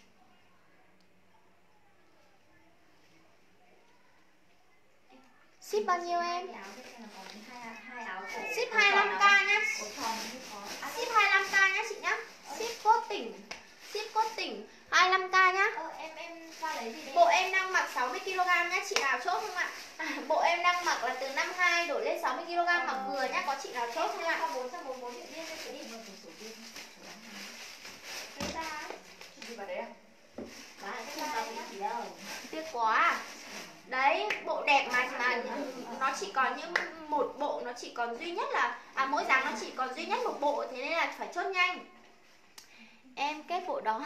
Ship ship bao nhiêu em? Hai áo trên xem là có hai hai áo cổ. Ship hai mươi lăm k nhá. Cổ tròn như có. À, Ship hai mươi lăm k nhá chị nhá. Ship cốt tỉnh. Ship cốt tỉnh hai mươi lăm k nhá. Ờ, em em qua lấy gì đấy? Bộ em đang mặc sáu mươi ki lô gam nhá, chị nào chốt không ạ? À, bộ em đang mặc là từ năm mươi hai đổ lên sáu mươi ki lô gam mặc vừa nhá, có chị nào chốt không ạ? bốn trăm bốn mươi bốn điện viên cho đi một số tiền. Cái ta gì vào đấy à? Bà hãy không có cái gì đâu. Tiếc quá. Đấy, bộ đẹp mà mà nó chỉ còn những một bộ, nó chỉ còn duy nhất là à mỗi dáng nó chỉ còn duy nhất một bộ, thế nên là phải chốt nhanh. Em kết bộ đó.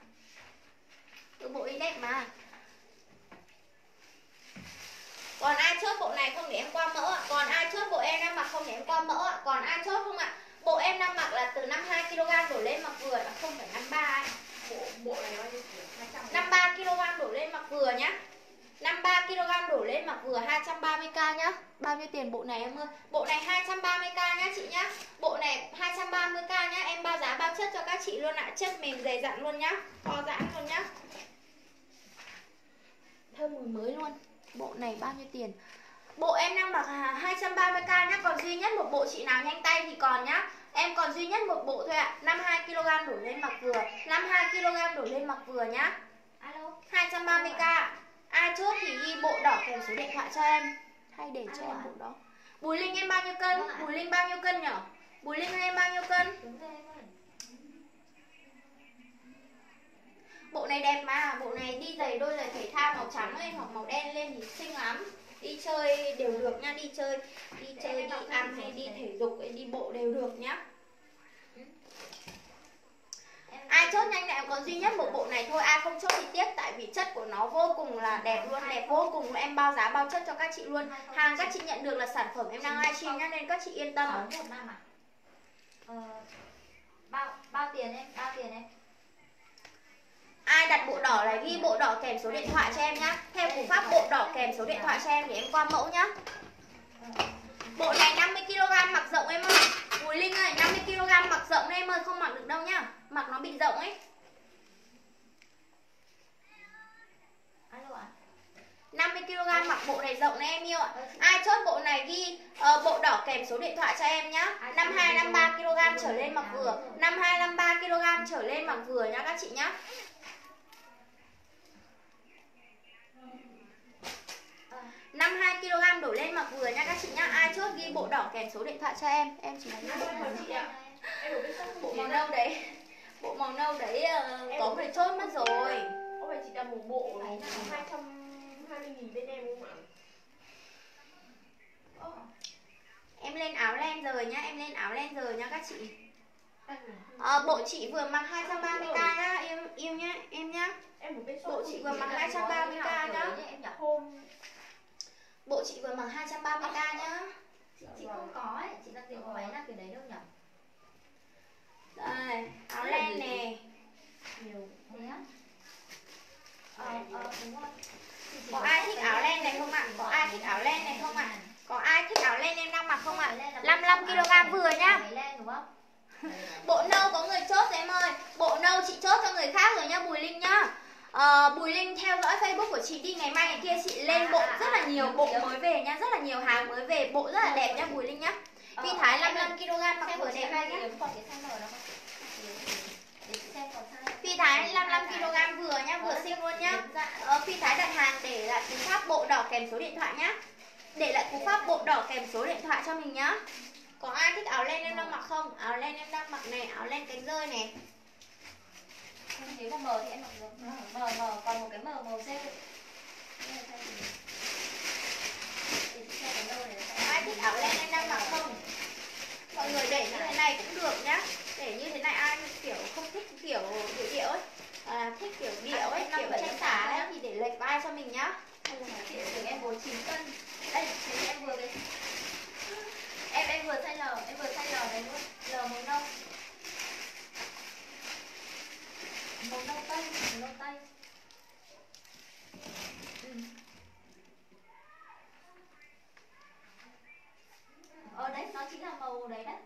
Bộ ý đẹp mà. Còn ai chốt bộ này không để em qua mẫu ạ? Còn ai chốt bộ em đang mặc không để em qua mẫu ạ? Còn ai chốt không ạ? Bộ em đang mặc là từ năm mươi hai ki lô gam đổ lên mặc vừa là không phải năm mươi ba ấy. Bộ bộ này bao nhiêu tiền? hai trăm. năm mươi ba ki lô gam đổ lên mặc vừa nhá. năm mươi ba ki lô gam đổ lên mặc vừa hai trăm ba mươi k nhá. Bao nhiêu tiền bộ này em ơi? Bộ này hai trăm ba mươi k nhá chị nhá. Bộ này hai trăm ba mươi k nhá. Em bao giá bao chất cho các chị luôn ạ. Chất mềm dày dặn luôn nhá. To giãn luôn nhá. Thơm mùi mới luôn. Bộ này bao nhiêu tiền? Bộ em đang mặc hai trăm ba mươi k nhá. Còn duy nhất một bộ, chị nào nhanh tay thì còn nhá. Em còn duy nhất một bộ thôi ạ. năm mươi hai ki lô gam đổ lên mặc vừa. năm mươi hai ki lô gam đổ lên mặc vừa nhá. Alo. hai trăm ba mươi k. Ai chốt thì ghi bộ đỏ kèm số điện thoại cho em. Hay để cho em bộ đó. Bùi Linh em bao nhiêu cân? Bùi Linh bao nhiêu cân nhở? Bùi Linh em bao nhiêu cân? Bộ này đẹp mà. Bộ này đi giày đôi giày thể thao màu trắng lên hoặc màu đen lên thì xinh lắm. Đi chơi đều được nha. Đi chơi, đi chơi, đi ăn hay đi thể dục hay đi bộ đều được nhá. Ai chốt nhanh này, còn duy nhất một bộ này thôi. Ai không chốt thì tiếc, tại vì chất của nó vô cùng là đẹp luôn. Đẹp vô cùng, em bao giá bao chất cho các chị luôn. Hàng các chị nhận được là sản phẩm em đang livestream nhá, nên các chị yên tâm. Một năm à? Ờ, bao bao tiền em? Bao tiền em? Ai đặt bộ đỏ này ghi bộ đỏ kèm số điện thoại cho em nhá. Theo cú pháp bộ đỏ kèm số điện thoại cho em để em qua mẫu nhá. Bộ này năm mươi ki lô gam mặc rộng em ơi. Bùi Linh ơi, năm mươi ki lô gam mặc rộng em ơi, không mặc được đâu nhá. Mặc nó bị rộng ấy. Alo ạ. năm mươi ki lô gam mặc bộ này rộng này em yêu ạ. Ai chốt bộ này ghi uh, bộ đỏ kèm số điện thoại cho em nhá. năm mươi hai năm mươi ba ki lô gam trở lên mặc vừa. năm mươi hai năm mươi ba ki lô gam trở lên mặc vừa nhá các chị nhá. năm mươi hai ki lô gam đổ lên mặc vừa nha các chị nhá. Ai chốt ghi bộ đỏ kèm số điện thoại cho em. Em chỉ lấy bộ màu nâu đấy. Bộ màu nâu đấy uh, có người chốt mất rồi. Ô vậy chị đặt một bộ hai trăm hai mươi nghìn bên em không ạ? Em lên áo len rồi nhá. Em lên áo len rồi nha các chị. À, bộ chị vừa mặc hai trăm ba mươi k nhá. Em yêu nhá, em nhá. Bộ chị vừa mặc hai trăm ba mươi k nhá. Bộ chị vừa mặc hai trăm ba mươi k nhá. Chị, chị không có ấy, chị đặt tiền có váy là cái đấy đâu nhỉ? Đây, áo len nè. Nhiều thế á? Ờ, ờ, đúng rồi. Có ai thích áo len này không ạ? Có ai thích áo len này không ạ? Có ai thích áo len em đang mặc không ạ? năm mươi lăm ki lô gam vừa nhá. Bộ nâu có người chốt rồi em ơi. Bộ nâu chị chốt cho người khác rồi nhá, Bùi Linh nhá. À, Bùi Linh theo dõi Facebook của chị đi, ngày mai ngày kia chị lên bộ rất là nhiều bộ mới về nhá, rất là nhiều hàng mới về, bộ rất là đẹp nhá Bùi Linh nhá. Phi Thái năm mươi lăm ki lô gam mặc vừa đẹp nhá. Phi Thái năm mươi lăm ki lô gam vừa nhá, vừa xinh luôn nhá. Ờ, Phi Thái đặt hàng để lại cú pháp bộ đỏ kèm số điện thoại nhá. Để lại cú pháp bộ đỏ kèm số điện thoại cho mình nhá. Có ai thích áo len em đang mặc không? Áo len em đang mặc này, áo len cánh rơi này. Nếu mà mờ thì em mặc được. Mờ mờ còn một cái mờ màu rêu. Ai thích áo len em đang mặc không? Mọi người để như thế này cũng được nhá. Để như thế này ai kiểu không thích kiểu điệu điệu ấy, à, thích kiểu điệu ấy, kiểu tranh xả ấy thì để lệch vai cho mình nhá. Chị tưởng em bốn chín cân. Đây, thế em vừa về. Em em vừa size L, em vừa size L này luôn. L màu nâu. Màu nâu tây, màu nâu tây. Ừ. Ờ đấy, nó chính là màu đấy đấy.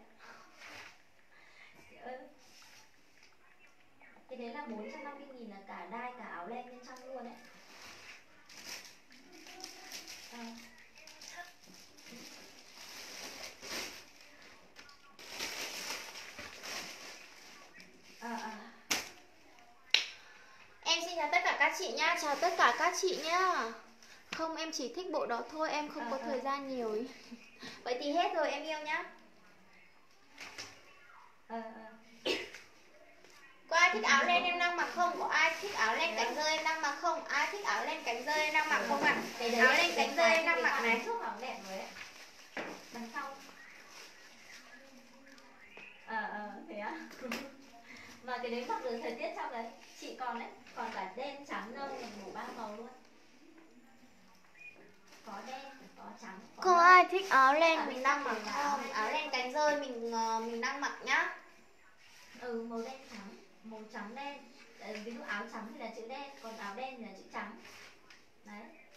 Cái đấy là bốn trăm năm mươi nghìn là cả đai cả áo len bên trong luôn đấy. À. chị nhá, chào tất cả các chị nhá. Không, em chỉ thích bộ đó thôi, em không à, có à. thời gian nhiều ý. Vậy thì hết rồi em yêu nhá. À, à. Có ai thích áo len em đang mặc không? Có ai thích áo len cánh dơi em đang mặc không? Ai thích áo len cánh dơi em đang mặc không ạ? À? Áo len cánh dơi em đang mặc này. Đằng sau. Ờ à, à, thế á. Mà cái đấy mặc được thời tiết trong đấy. Chị còn đấy, còn cả đen trắng nâu đủ ba màu luôn. Có đen, có trắng. Có, có ai thích áo len mình đang mặc không? Áo len cánh dơi mình mình đang mặc nhá. Ừ, màu đen trắng, màu trắng đen. Ví dụ áo trắng thì là chữ đen, còn áo đen thì là chữ trắng. Đấy.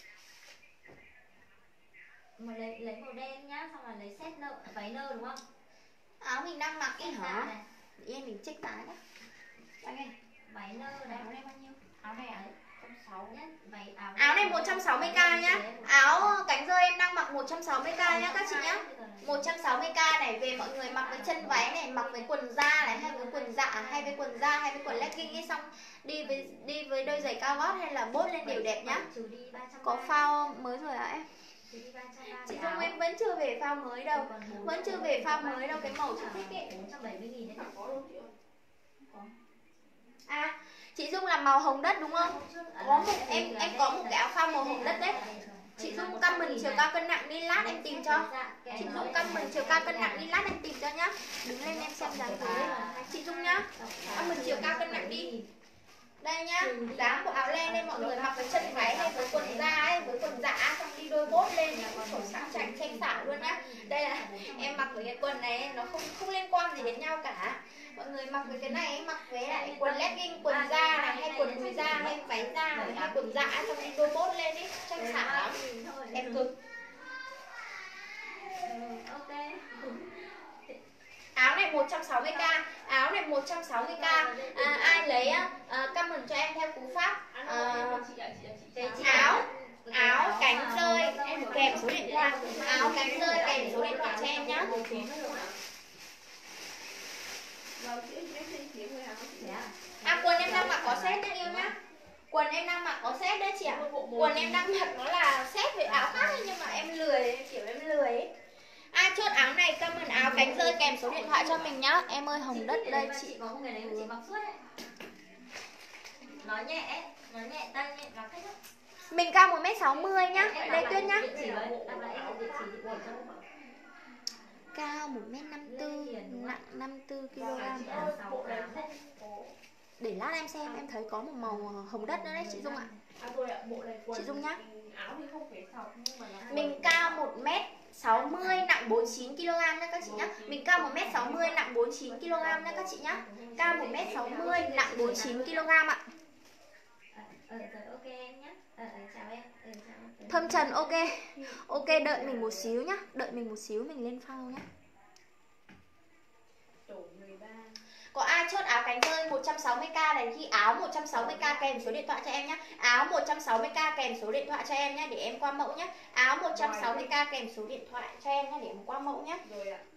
Mà lấy lấy màu đen nhá, xong rồi lấy set nơ, váy nơ đúng không? Áo mình đang mặc ấy hả? Để em mình check cái đó. Anh ơi, váy nơ này. Áo này bao nhiêu? Áo này à? một trăm sáu mươi nhá. Váy áo. Áo này một trăm sáu mươi k nhá. Áo cánh dơi em đang mặc một trăm sáu mươi k nhá các chị nhá. một trăm sáu mươi k này, về mọi người mặc với chân váy này, mặc với quần da này, hay với quần dạ, hay với quần da, hay với quần legging ấy, xong đi với đi với đôi giày cao gót hay là bốt lên đều đẹp nhá. Có phao mới rồi à em? Chị Dung em vẫn chưa về phao mới đâu. Vẫn chưa về phao mới đâu, cái màu chị thích ấy. bốn trăm bảy mươi nghìn đấy. À, chị Dung làm màu hồng đất đúng không? Có một em em có một cái áo phao màu hồng đất đấy. Chị Dung comment chiều cao cân nặng đi lát em tìm cho. Chị Dung comment chiều cao cân nặng đi lát em tìm cho nhá. Đứng lên em xem dáng người. Chị Dung nhá. Comment chiều cao cân nặng đi. Đây nhá, dáng bộ áo len đây mọi người mặc với chân váy hay với quần da ấy, với quần dạ, xong đi đôi bốt lên là khổ sáng chảnh tranh xảo luôn nhá. Đây là em mặc với cái quần này nó không không liên quan gì đến nhau cả. Mọi người mặc với cái này mặc với lại quần legging, quần da này, hay quần đùi da, hay váy da, hay quần dạ, xong đi đôi bốt lên ấy, tranh xảo lắm, đẹp cực. Ok. Áo này một trăm sáu mươi k, áo này một trăm sáu mươi k. À, ai lấy uh, comment cho em theo cú pháp uh, áo áo cánh dơi em kèm số điện thoại, áo cánh dơi kèm số điện thoại cho em nhá. À, quần em đang mặc có set nhá yêu nhá. Quần em đang mặc có set đấy chị ạ. Quần em đang mặc nó là set với áo khác ấy, nhưng mà em lười, kiểu em lười ấy. Ai chốt áo này comment áo cánh dơi kèm số điện thoại cho mình nhá. Em ơi hồng đất đây chị không cái đấy chị mặc suốt đấy. Nó nhẹ, nó nhẹ tay nhẹ nó thích lắm. Mình cao một mét sáu mươi nhá. Đây Tuyết nhá. Cao một mét năm mươi tư, nặng năm mươi tư ki lô gam. Để lát em xem, em thấy có một màu hồng đất nữa đấy chị Dung ạ. Chị Dung nhá. Mình cao một mét sáu mươi, nặng bốn mươi chín ki lô gam nhá các chị nhá. Mình cao một mét sáu mươi, nặng bốn mươi chín ki lô gam nhá các chị nhá. Cao một mét sáu mươi, nặng bốn mươi chín ki lô gam ạ. Ờ, ok em nhá. Ờ, chào em. Ờ, chào em. Thơm Trần ok. Ok, đợi mình một xíu nhá. Đợi mình một xíu mình lên phao nhá. Có ai chốt áo cánh dơi một trăm sáu mươi k này, ghi áo một trăm sáu mươi k kèm số điện thoại cho em nhé. Áo một trăm sáu mươi k kèm số điện thoại cho em nhé, để em qua mẫu nhé. Áo một trăm sáu mươi k kèm số điện thoại cho em nhé, để em qua mẫu nhé. Rồi ạ.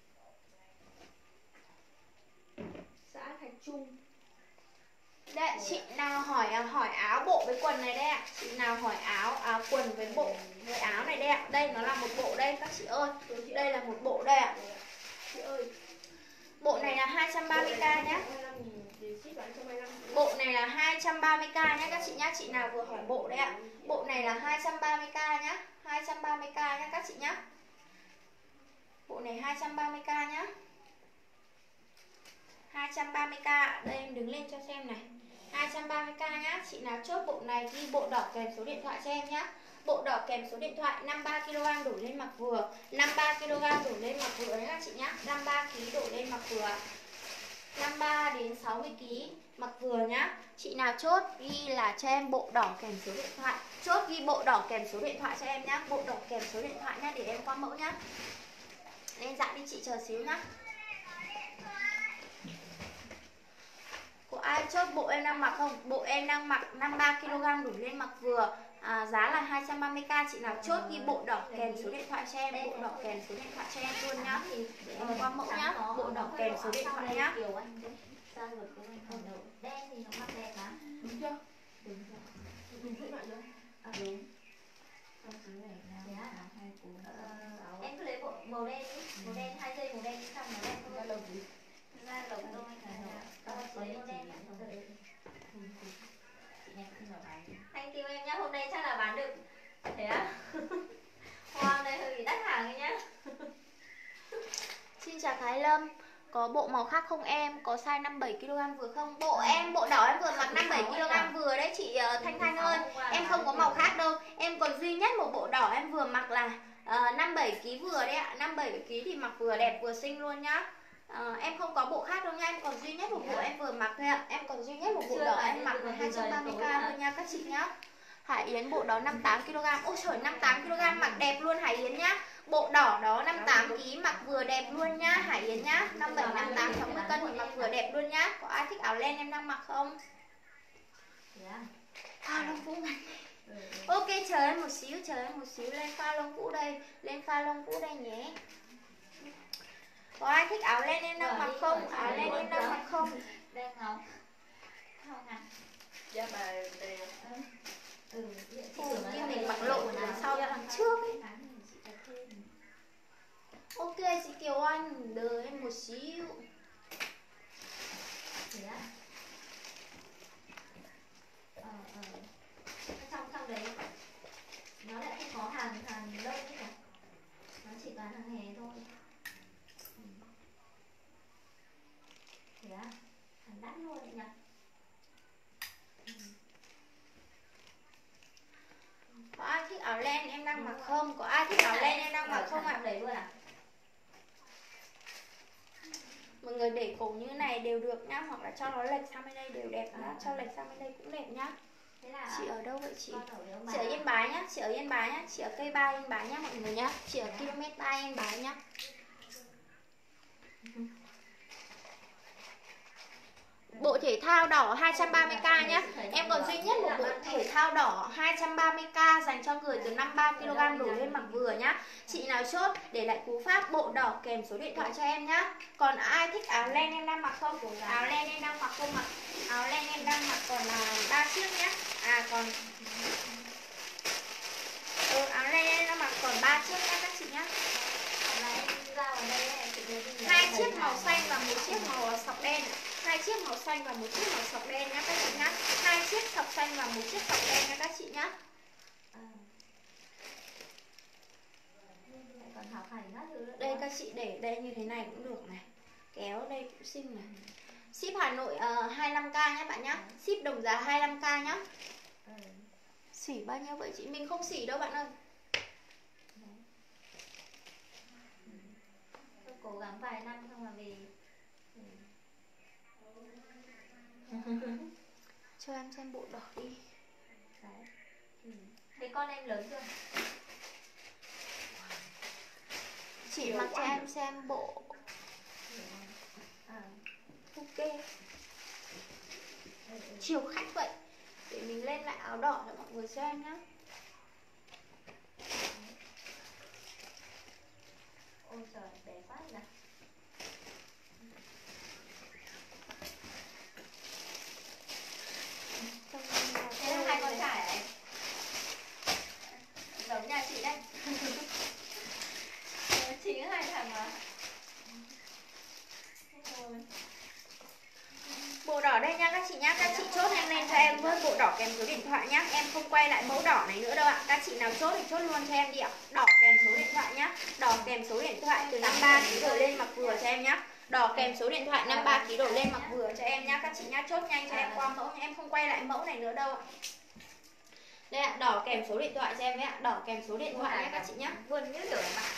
Xã Thạch Trung. Đây, chị nào hỏi hỏi áo bộ với quần này đây ạ. Chị nào hỏi áo áo quần với bộ với áo này đây ạ. Đây nó là một bộ đây các chị ơi. Đây là một bộ đây ạ. Chị ơi. Bộ này là hai trăm ba mươi k nhé. Bộ này là hai trăm ba mươi k nhé các chị nhá. Chị nào vừa hỏi bộ đấy ạ. Bộ này là hai trăm ba mươi k nhá. hai trăm ba mươi k nhá các chị nhá. Bộ này hai trăm ba mươi k nhá. hai trăm ba mươi k. Đây em đứng lên cho xem này. hai trăm ba mươi k nhá. Chị nào chốt bộ này ghi bộ đỏ kèm số điện thoại cho em nhá. Bộ đỏ kèm số điện thoại năm mươi ba ki lô gam đổ lên mặc vừa. năm mươi ba ki lô gam đổ lên mặc vừa đấy các chị nhá. năm mươi ba ki lô gam đổ lên mặc vừa. năm mươi ba đến sáu mươi ki lô gam mặc vừa nhá. Chị nào chốt ghi là cho em bộ đỏ kèm số điện thoại. Chốt ghi bộ đỏ kèm số điện thoại cho em nhá. Bộ đỏ kèm số điện thoại nhá, để em qua mẫu nhá. Lên dạ đi chị, chờ xíu nhá. Có ai chốt bộ em đang mặc không? Bộ em đang mặc năm mươi ba ki lô gam đổ lên mặc vừa. À, giá là hai trăm ba mươi k. Chị nào chốt ghi bộ đỏ kèm số điện thoại cho em. Bộ đỏ kèm số điện thoại cho em luôn nhá. Để em qua mẫu nhá. Bộ đỏ kèm số điện thoại nhá. Đen thì nó mặc đẹp mà. Đúng chưa? Đúng chưa? Dùng khuyến mại rồi. À đúng. Không cứ để nào Thế á? nào hai cú. Ờ, em cứ lấy bộ màu đen đi, màu đen hai dây màu đen xong màu đen thôi. Ra lồng gì? Ra lồng tôi là ờ, chỉ lấy màu đen ạ. Chị em cũng nhỏ bài. Thank you em nhá, hôm nay chắc là bán được. Thế á? Hoa này hơi bị đắt hàng ấy nhá. Xin chào Thái Lâm, có bộ màu khác không em? Có size năm mươi bảy ki lô gam vừa không? Bộ em, bộ đỏ em vừa mặc năm mươi bảy ki lô gam vừa đấy chị uh, Thanh Thanh ơi. Em không có màu khác đâu. Em còn duy nhất một bộ đỏ em vừa mặc là uh, năm mươi bảy ki lô gam vừa đấy ạ. năm mươi bảy ki lô gam thì mặc vừa đẹp vừa xinh luôn nhá. Uh, em không có bộ khác đâu nha, em còn duy nhất một bộ em vừa mặc thôi ạ. Em còn duy nhất một bộ đỏ em mặc là hai trăm ba mươi k thôi nha các chị nhá. Hải Yến bộ đó năm mươi tám ki lô gam. Ôi trời, năm mươi tám ki lô gam mặc đẹp luôn Hải Yến nhá. Bộ đỏ đó năm mươi tám ki lô gam mặc vừa đẹp luôn nhá Hải Yến nhá. năm mươi bảy, năm mươi tám, sáu mươi cân thì mặc vừa đẹp luôn nhá. Có ai thích áo len em đang mặc không? Pha lông vũ ngắn. Ok, chờ em một xíu, chờ em một xíu, lên pha lông vũ đây, lên pha lông vũ đây nhé. Có ai thích áo len em đang mặc không? Áo len em đang mặc không? Đen ngọc. Không à? Dạ bà đây. Ừ, như mình mặc lộ đằng sau đằng trước ấy. Ok chị Kiều Anh, đợi em một xíu. Thế á? Ờ, ờ. Trong, trong đấy nó lại không có hàng, hàng lông ấy cả. Nó chỉ toàn hàng hè thôi. Ừ. Thế á? Hàng đắt luôn đấy nhỉ? Ừ. Có ai thích áo len em đang mặc không? Có ai thích áo len em đang mặc không ạ? Đấy luôn à? Mọi người để cổ như này đều được nhá, hoặc là cho nó lệch sang bên đây đều đẹp nhá, cho lệch sang bên đây cũng đẹp nhá. Thế là Chị ở đâu vậy chị? ở Chị ở Yên Bái nhá, chị ở Yên Bái nhá, chị ở cây ba Yên Bái nhá mọi người nhá, chị ở km ba Yên Bái nhá. Bộ thể thao đỏ hai trăm ba mươi k nhá. Em còn duy nhất một bộ thể thao đỏ hai trăm ba mươi k dành cho người từ năm mươi ba ki lô gam đổ lên mặc vừa nhá. Chị nào chốt để lại cú pháp bộ đỏ kèm số điện thoại cho em nhá. Còn ai thích áo len em đang mặc không? Áo len em đang mặc không mặc? Áo len em đang mặc còn là ba chiếc nhá. À còn Ừ, áo len em đang mặc còn ba chiếc nhá các chị nhá. Hai chiếc màu xanh và một chiếc màu sọc đen. Hai chiếc màu xanh và một chiếc màu sọc đen nhá các chị nhá. Hai chiếc sọc xanh và một chiếc sọc đen nha các chị nhá. Đây các chị để đây như thế này cũng được này. Kéo đây cũng xinh này. Ship Hà Nội uh, hai mươi lăm k nhá bạn nhá. Ship đồng giá hai mươi lăm k nhá. Xỉ bao nhiêu vậy chị? Mình không xỉ đâu bạn ơi. Tôi cố gắng vài năm xong là về. Cho em xem bộ đỏ đi. Đấy. Ừ. Thế con em lớn chưa? Chị mặc cho em xem bộ. À. Ok. Chiều khách vậy. Để mình lên lại áo đỏ cho mọi người xem nhá. Ôi trời, bé quá nè. Thế là hai con trai à? Giống nhà chị đấy. Chị có hai thằng mà. Bộ đỏ đây nha các chị nhá. Các chị chốt em lên cho em với bộ đỏ kèm số điện thoại nhá. Em không quay lại mẫu đỏ này nữa đâu ạ. Các chị nào chốt thì chốt luôn cho em đi ạ. Đỏ kèm số điện thoại nhá. Đỏ kèm số điện thoại từ năm mươi ba ki lô gam đổ lên mặc vừa cho em nhá. Đỏ kèm số điện thoại năm mươi ba ki lô gam đổ lên mặc vừa cho em nhá. Các chị nhá, chốt nhanh cho em qua mẫu nha. Em không quay lại mẫu này nữa đâu ạ. Đây ạ, đỏ kèm số điện thoại cho em đấy ạ. Đỏ kèm số điện thoại nhá các chị nhá. Vươn như lửa bạn.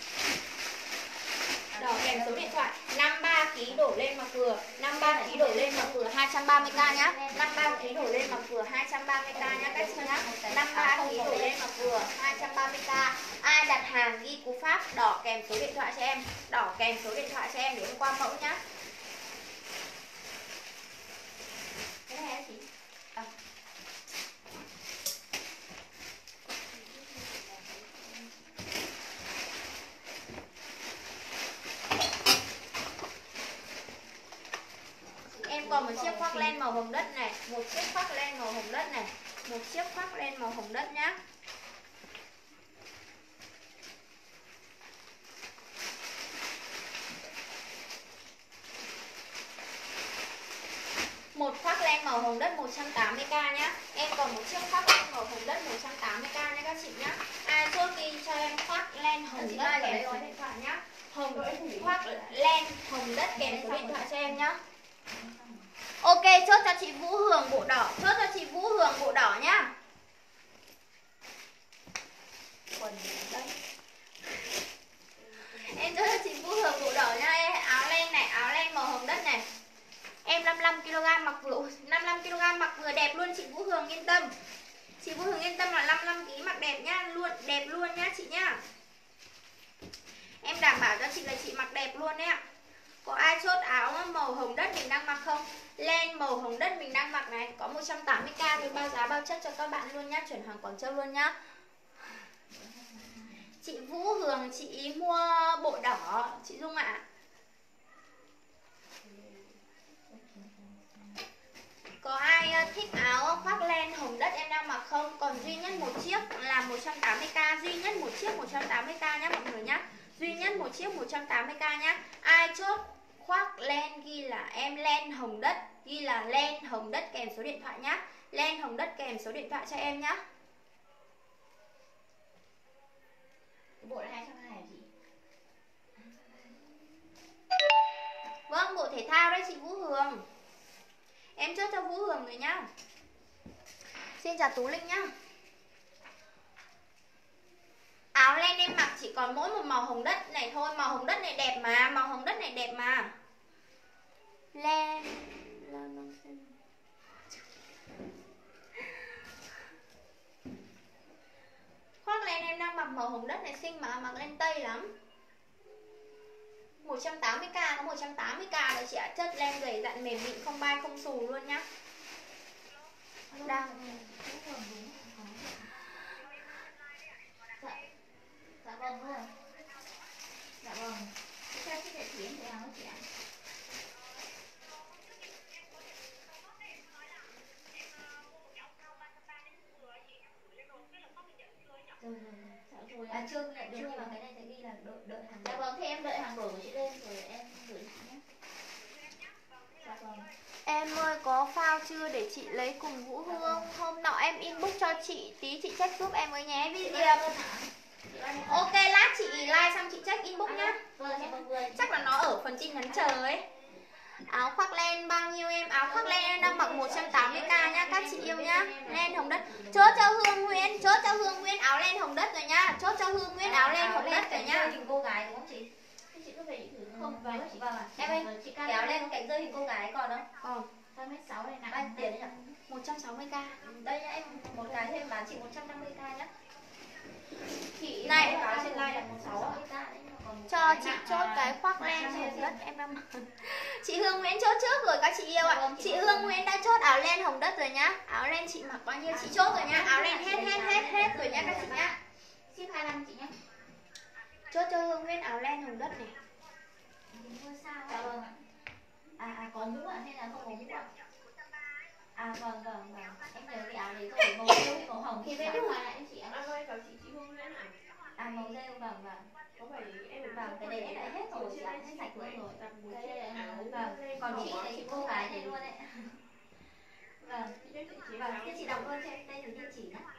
Đỏ kèm số điện thoại năm mươi ba ki lô gam đổ lên mặc vừa, năm mươi ba ki lô gam đổ lên mặc vừa hai trăm ba mươi k nhá. năm mươi ba ki lô gam đổ lên mặc vừa hai trăm ba mươi k nhá các chị nhá. năm mươi ba ki lô gam đổ lên mặc vừa hai trăm ba mươi k. Ai đặt hàng ghi cú pháp đỏ kèm số điện thoại cho em, đỏ kèm số điện thoại cho em để em qua mẫu nhá. Cái này chị. À. Em còn một chiếc khoác len màu hồng đất này, một chiếc khoác len màu hồng đất này, một chiếc khoác len màu hồng đất nhá. Một khoác len màu hồng đất một trăm tám mươi k nhá. Em còn một chiếc khoác len màu hồng đất một trăm tám mươi k nha các chị nhá. Ai chốt ghi cho em khoác len hồng đất kèm số điện thoại nhá. Hồng khoác len hồng đất kèm số điện thoại cho em nhá. Ok, chốt cho chị Vũ Hường bộ đỏ, chốt cho chị Vũ Hường bộ đỏ nhá. Quần đây. Em chốt cho chị Vũ Hường bộ đỏ nha. Áo len này, áo len màu hồng đất này. Em năm mươi lăm ki lô gam mặc vừa năm mươi lăm ki lô gam mặc vừa đẹp luôn chị Vũ Hường yên tâm. Chị Vũ Hường yên tâm là năm mươi lăm ki lô gam mặc đẹp nhá, luôn đẹp luôn nhá chị nhá. Em đảm bảo cho chị là chị mặc đẹp luôn đấy ạ. Có ai chốt áo màu hồng đất mình đang mặc không? Len màu hồng đất mình đang mặc này có một trăm tám mươi k với bao giá bao chất cho các bạn luôn nhá, chuyển hàng Quảng Châu luôn nhá. Chị Vũ Hường chị ý mua bộ đỏ chị Dung ạ. À. Có ai thích áo khoác len hồng đất em đang mặc không? Còn duy nhất một chiếc là một trăm tám mươi k, duy nhất một chiếc một trăm tám mươi k nhá mọi người nhá. Duy nhất một chiếc một trăm tám mươi k nhá. Ai chốt khoác len ghi là em len hồng đất, ghi là len hồng đất kèm số điện thoại nhá. Len hồng đất kèm số điện thoại cho em nhá. Cái bộ là hai trăm hai mươi hả chị? Vâng, bộ thể thao đấy chị Vũ Hường. Em chốt cho Vũ Hường rồi nhá. Xin chào Tú Linh nhá. Áo len em mặc chỉ còn mỗi một màu hồng đất này thôi. Màu hồng đất này đẹp mà. Màu hồng đất này đẹp mà. Len khoác len em đang mặc màu hồng đất này xinh mà. Mặc lên tây lắm. Một trăm tám mươi k có một trăm tám mươi k rồi chị ạ. Chất len gầy dặn mềm mịn không bay không xù luôn nhá. Đang Dạ, dạ vâng luôn. Dạ vâng. Cho chị địa chỉ em để hàng của chị ạ. Rồi rồi rồi. Dạ rồi. À chưa nhận được nhưng mà cái này sẽ ghi là đợi đợi hàng. Dạ vâng, thế em đợi hàng đổi của chị lên rồi em gửi chị nhé. Dạ vâng. em ơi có phao chưa để chị lấy cùng Vũ Hương? Hôm nọ em inbox cho chị, tí chị check giúp em với nhé. Vivian. Ok, lát chị like xong chị check inbox nhá. Chắc là nó ở phần tin nhắn chờ ấy. Áo khoác len bao nhiêu em? Áo khoác len em đang mặc một trăm tám mươi k nhá các chị yêu nhá. Len hồng đất. Chốt cho Hương Nguyên, chốt cho Hương Nguyên áo len hồng đất rồi nhá. Chốt cho Hương Nguyên áo len hồng đất rồi nhá. Hình cô gái đúng không chị? Chị có về thử không? Vâng, chị vâng ạ. Em ơi, chị Cái kéo lên cạnh rơi hình cô gái còn không? Còn hai mét sáu này nặng bao nhiêu tiền đấy nhỉ? một trăm sáu mươi k. Đây nhá, em một cái thêm bán chị một trăm năm mươi k nhá. Chị này báo trên live là một trăm sáu mươi k đấy. Cho chị chốt cái khoác len hồng đất em đang mặc. Chị Hương Nguyễn chốt trước rồi các chị yêu ạ. À. Chị Hương Nguyễn đã chốt áo len hồng đất rồi nhá. Áo len chị mặc bao nhiêu chị chốt rồi nhá. Áo len hết hết hết hết rồi nhá các chị nhá. Ship hai mươi lăm chị nhá. Chốt cho Hương Nguyễn áo len hồng đất này. Ngôi sao. Dạ vâng ạ. À, à có mũ ạ hay là không có mũ ạ? À vâng vâng vâng. Em nhớ cái áo đấy rồi, màu rêu màu hồng thì bên nước ngoài lại chị ạ. Anh ơi, chào chị chị Hương Nguyễn ạ. À màu rêu vâng vâng. Có phải em được Vâng, cái đấy em đã hết rồi, chị đã hết sạch luôn rồi. Đây đây áo. Vâng, còn chị thì chị cô gái này luôn đấy. Vâng, vâng, thế chị đọc luôn cho em đây là địa chỉ nhé.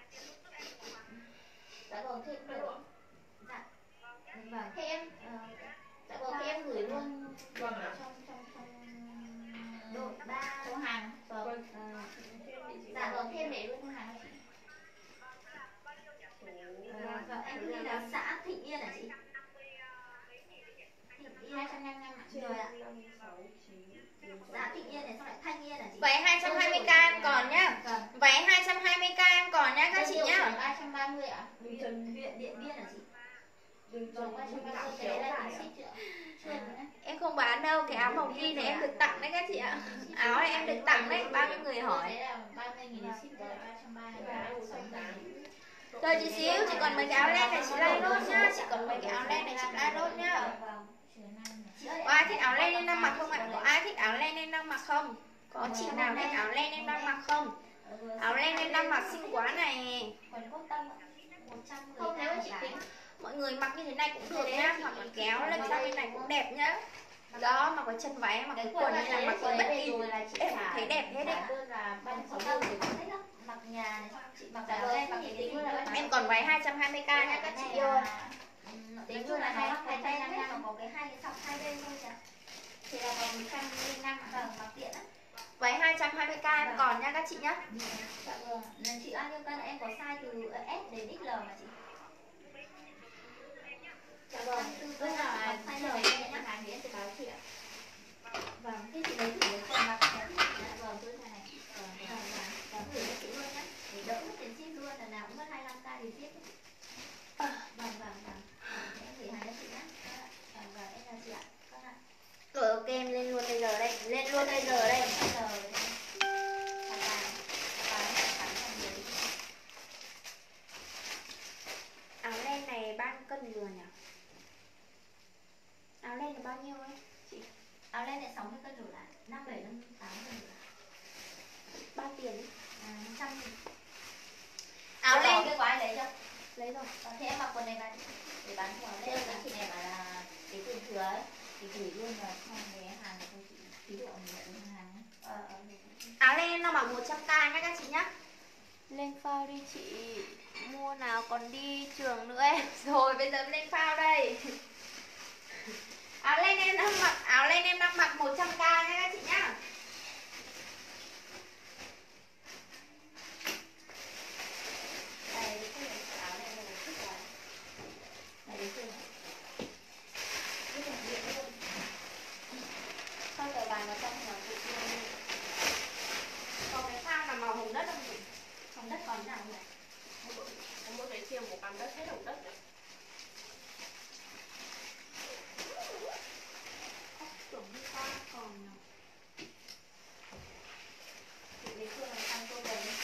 Dạ vâng, thế em gửi. Dạ. Vâng, thế em dạ vâng, thế em gửi luôn vâng ở trong trong trong đội ba số hàng. Vâng. Dạ vâng, thêm để luôn hàng chị. Vâng, em ghi là xã Thịnh Yên hả chị? hai trăm năm mươi lăm ạ. Rồi ạ. Dạ Thịnh Yên này sao lại Thanh Yên hả chị? Váy hai trăm hai mươi k em còn nhá. Vâng. Váy hai trăm hai mươi k em còn nhá các chị nhá. ba trăm ba mươi ạ. Huyện huyện Điện Biên hả chị? Rồi ba trăm ba mươi cái đấy là ship chưa? Chưa nữa. Em không bán đâu, cái áo màu ghi này em được tặng đấy các chị ạ. Áo này em được tặng đấy, bao nhiêu người hỏi. Đấy là ba mươi nghìn ship rồi ba trăm ba mươi. Rồi chị xíu, chị còn mấy cái áo len này chị like nốt nhá. Chị còn mấy cái áo len này chị like nốt nhá. Có ai thích áo len em đang mặc không ạ? Có ai thích áo len em đang mặc không? Có chị nào thích áo len em đang mặc không? Áo len em đang mặc xinh quá này. Quần cốt tâm một trăm mười Không, nếu mà chị tính mọi người mặc như thế này cũng được nhá, hoặc là kéo lên sang bên này cũng đẹp nhá. Đó, mặc cái chân váy, mặc cái quần hay là mặc cái bất kỳ em thấy đẹp hết đấy. là ba trăm sáu mươi thích lắm. Mặc nhà này chị mặc cả em mặc cái tính luôn là Em còn váy hai trăm hai mươi k nha các chị ơi. tính luôn là hai cái tay năm mà có cái hai cái sọc hai bên thôi chị. Thì là còn một trăm lẻ năm vâng, mặc tiện á. Váy hai trăm hai mươi k em còn nha các chị nhá. Dạ vâng. Nên chị bao nhiêu cân em có size từ S đến ích lờ mà chị. Dạ vâng. Với là size L này nhá, hàng thì em sẽ báo chị ạ. Vâng, thế chị lấy thử cái quần mặc dạ vâng, tôi này. Vâng, vâng, vâng, thử cho chị luôn nhá. Để đỡ mất tiền ship luôn, lần nào cũng mất hai mươi lăm k tiền ship. Vâng, vâng, vâng. Em gửi hàng cho chị nhá. Vâng, vâng, em chào chị ạ. Vâng ạ. Rồi ok, em lên luôn bây giờ đây, lên luôn bây giờ đây. Áo len này bao nhiêu cân vừa nhỉ? Áo len là bao nhiêu ấy chị? Áo len này sáu mươi cân đổ lại, năm bảy năm tám cân đổ lại. Bao tiền ấy? À, một trăm nghìn. Áo len cái của ai lấy chưa? lấy rồi. Ờ, thế em mặc quần này bán để bán của áo len là chị này bảo là cái tiền thừa ấy thì gửi luôn vào trong cái hàng của chị. Ví dụ mình nhận hàng ấy. Ờ, ờ, Áo len em nó bằng một trăm k nhá các chị nhá. Lên phao đi chị. Mua nào còn đi trường nữa em. Rồi bây giờ em lên phao đây. Áo len em đang mặc áo len em đang mặc một trăm k nhá các chị nhá. đây cái áo này là thích rồi. Đây đấy chưa? Cái này điện luôn. Thôi tờ bài vào trong là tự nhiên. Còn cái phao là màu hồng đất không chị? Hồng đất còn nào không này? Em muốn lấy thêm một cam đất hết hồng đất này. Tưởng như ta còn nhỉ? Chị lấy phương là tăng cô về đi.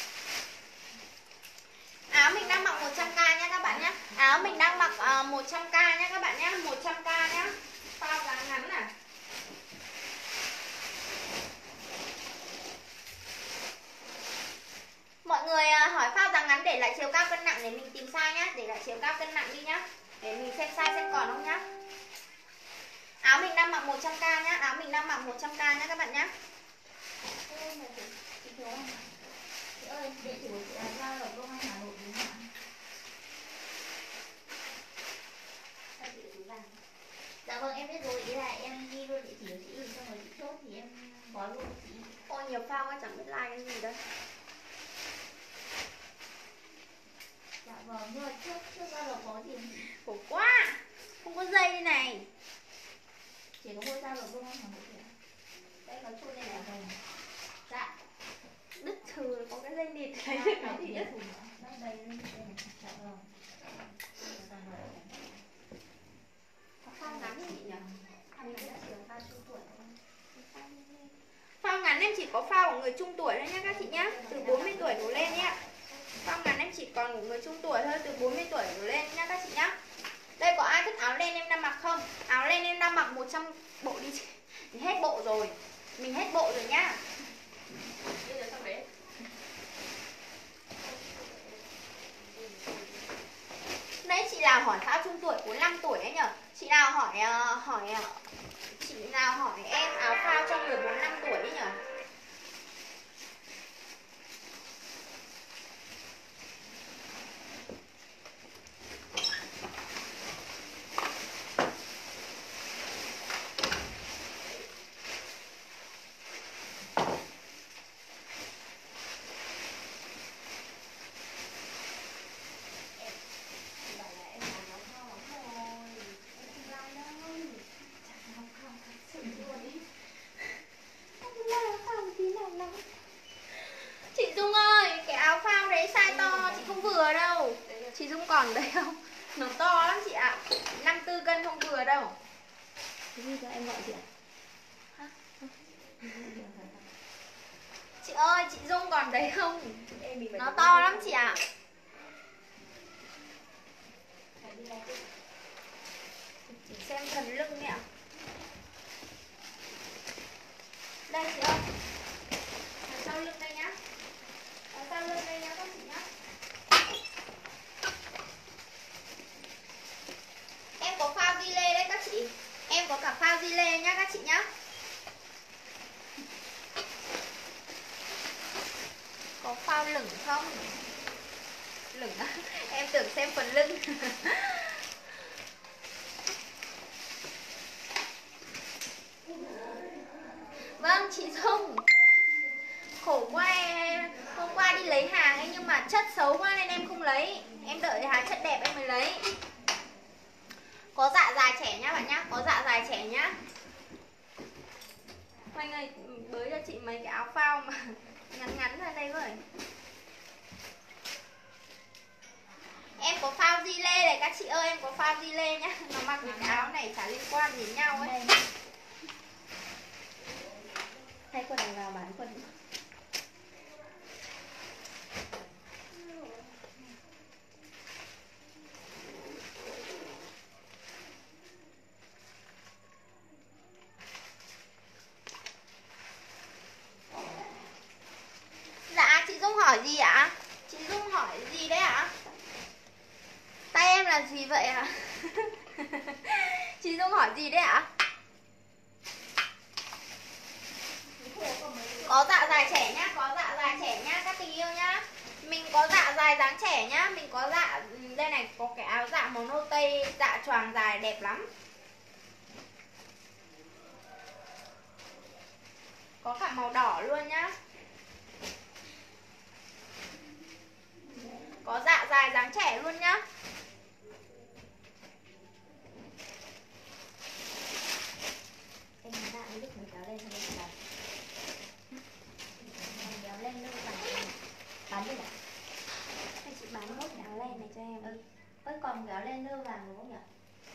Áo mình đang mặc một trăm k nhá các bạn nhá. Áo mình đang mặc uh, một trăm k nhá các bạn nhá, một trăm k nhá. Phao dáng ngắn à. Mọi người uh, hỏi phao dáng ngắn để lại chiều cao cân nặng để mình tìm size nhá, để lại chiều cao cân nặng đi nhá. Để mình xem size xem còn không nhá. Áo mình đang mặc một trăm k nhá, áo mình đang mặc một trăm k nhá các bạn nhá. Ê, mà chị, chị thiếu không? Chị ơi, địa chỉ của chị là Gia Lộc Đông Anh Hà Nội đúng không ạ? Sao chị túi vàng? Dạ vâng, em biết rồi, ý là em ghi luôn địa chỉ của chị, xong rồi chị chốt thì em gói luôn cho chị. Ôi nhiều phao quá chẳng biết like cái gì đây. Dạ vâng, nhưng mà trước, trước Gia Lộc có gì? Khổ quá, không có dây đây này. Chỉ có mua Gia Lộc Đông Anh Hà Nội thôi. Đây có chốt đây là hồng. Dạ. Đứt thừ có cái dây nịt Đây đấy. là cái gì nữa? Đây, đây, đây, đây. Dạ vâng. Phao ngắn thì chị nhỉ? Mình đã chiều cao trung tuổi. Phao ngắn em chỉ có phao của người trung tuổi thôi nhá các chị nhá. Từ bốn mươi tuổi đổ lên nhá. Phao ngắn em chỉ còn của người trung tuổi thôi, từ bốn mươi tuổi đổ lên nhá các chị nhá. Đây có ai thích áo len em đang mặc không? Áo len em đang mặc một trăm bộ đi. Mình hết bộ rồi. Mình hết bộ rồi nhá. Bây giờ xong đấy. Nãy chị nào hỏi phao trung tuổi bốn mươi lăm tuổi đấy nhở? Chị nào hỏi uh, hỏi uh, chị nào hỏi em áo phao cho người bốn mươi lăm tuổi đấy nhở? Chị Dung ơi, cái áo phao đấy size to chị không vừa đâu. Chị Dung còn đấy không? Nó to lắm chị ạ. năm mươi tư cân không vừa đâu. Cái gì cho em gọi chị ạ? Hả? Chị ơi, chị Dung còn đấy không? Nó to lắm chị ạ. Xem phần lưng nè. Đây chị ơi. Phần sau lưng đây nhá. Đây. em có cả phao di lê nhá các chị nhá. Có phao lửng không? Lửng á? Em tưởng xem phần lưng. Vâng chị Dung, khổ quá em. Hôm qua đi lấy hàng ấy nhưng mà chất xấu quá nên em không lấy. Em đợi hàng chất đẹp em mới lấy. Có dạ dài trẻ nhá bạn nhá, có dạ dài trẻ nhá. Anh ơi, bới cho chị mấy cái áo phao mà ngắn ngắn ra đây với. Em có phao di lê này các chị ơi, em có phao di lê nhá. Nó mặc những cái áo này chả liên quan gì đến nhau ấy. Thay quần này vào bán quần. Dạ chị Dung hỏi gì ạ? Chị Dung hỏi gì đấy ạ? Tay em là gì vậy ạ? Chị Dung hỏi gì đấy ạ? Có dạ dài trẻ nhá, có dạ dài trẻ nhá các tình yêu nhá. Mình có dạ dài dáng trẻ nhá, mình có dạ đây này, có cái áo dạ màu nâu tây, dạ choàng dài đẹp lắm. Có cả màu đỏ luôn nhá. Có dạ dài dáng trẻ luôn nhá. Em nói ra lúc mình kéo lên cho mình làm. Kéo lên lúc bán bán gì ạ? Thì chị bán nốt cái áo len này cho em. Ừ. Ơi còn kéo lên nơ vàng đúng không nhỉ?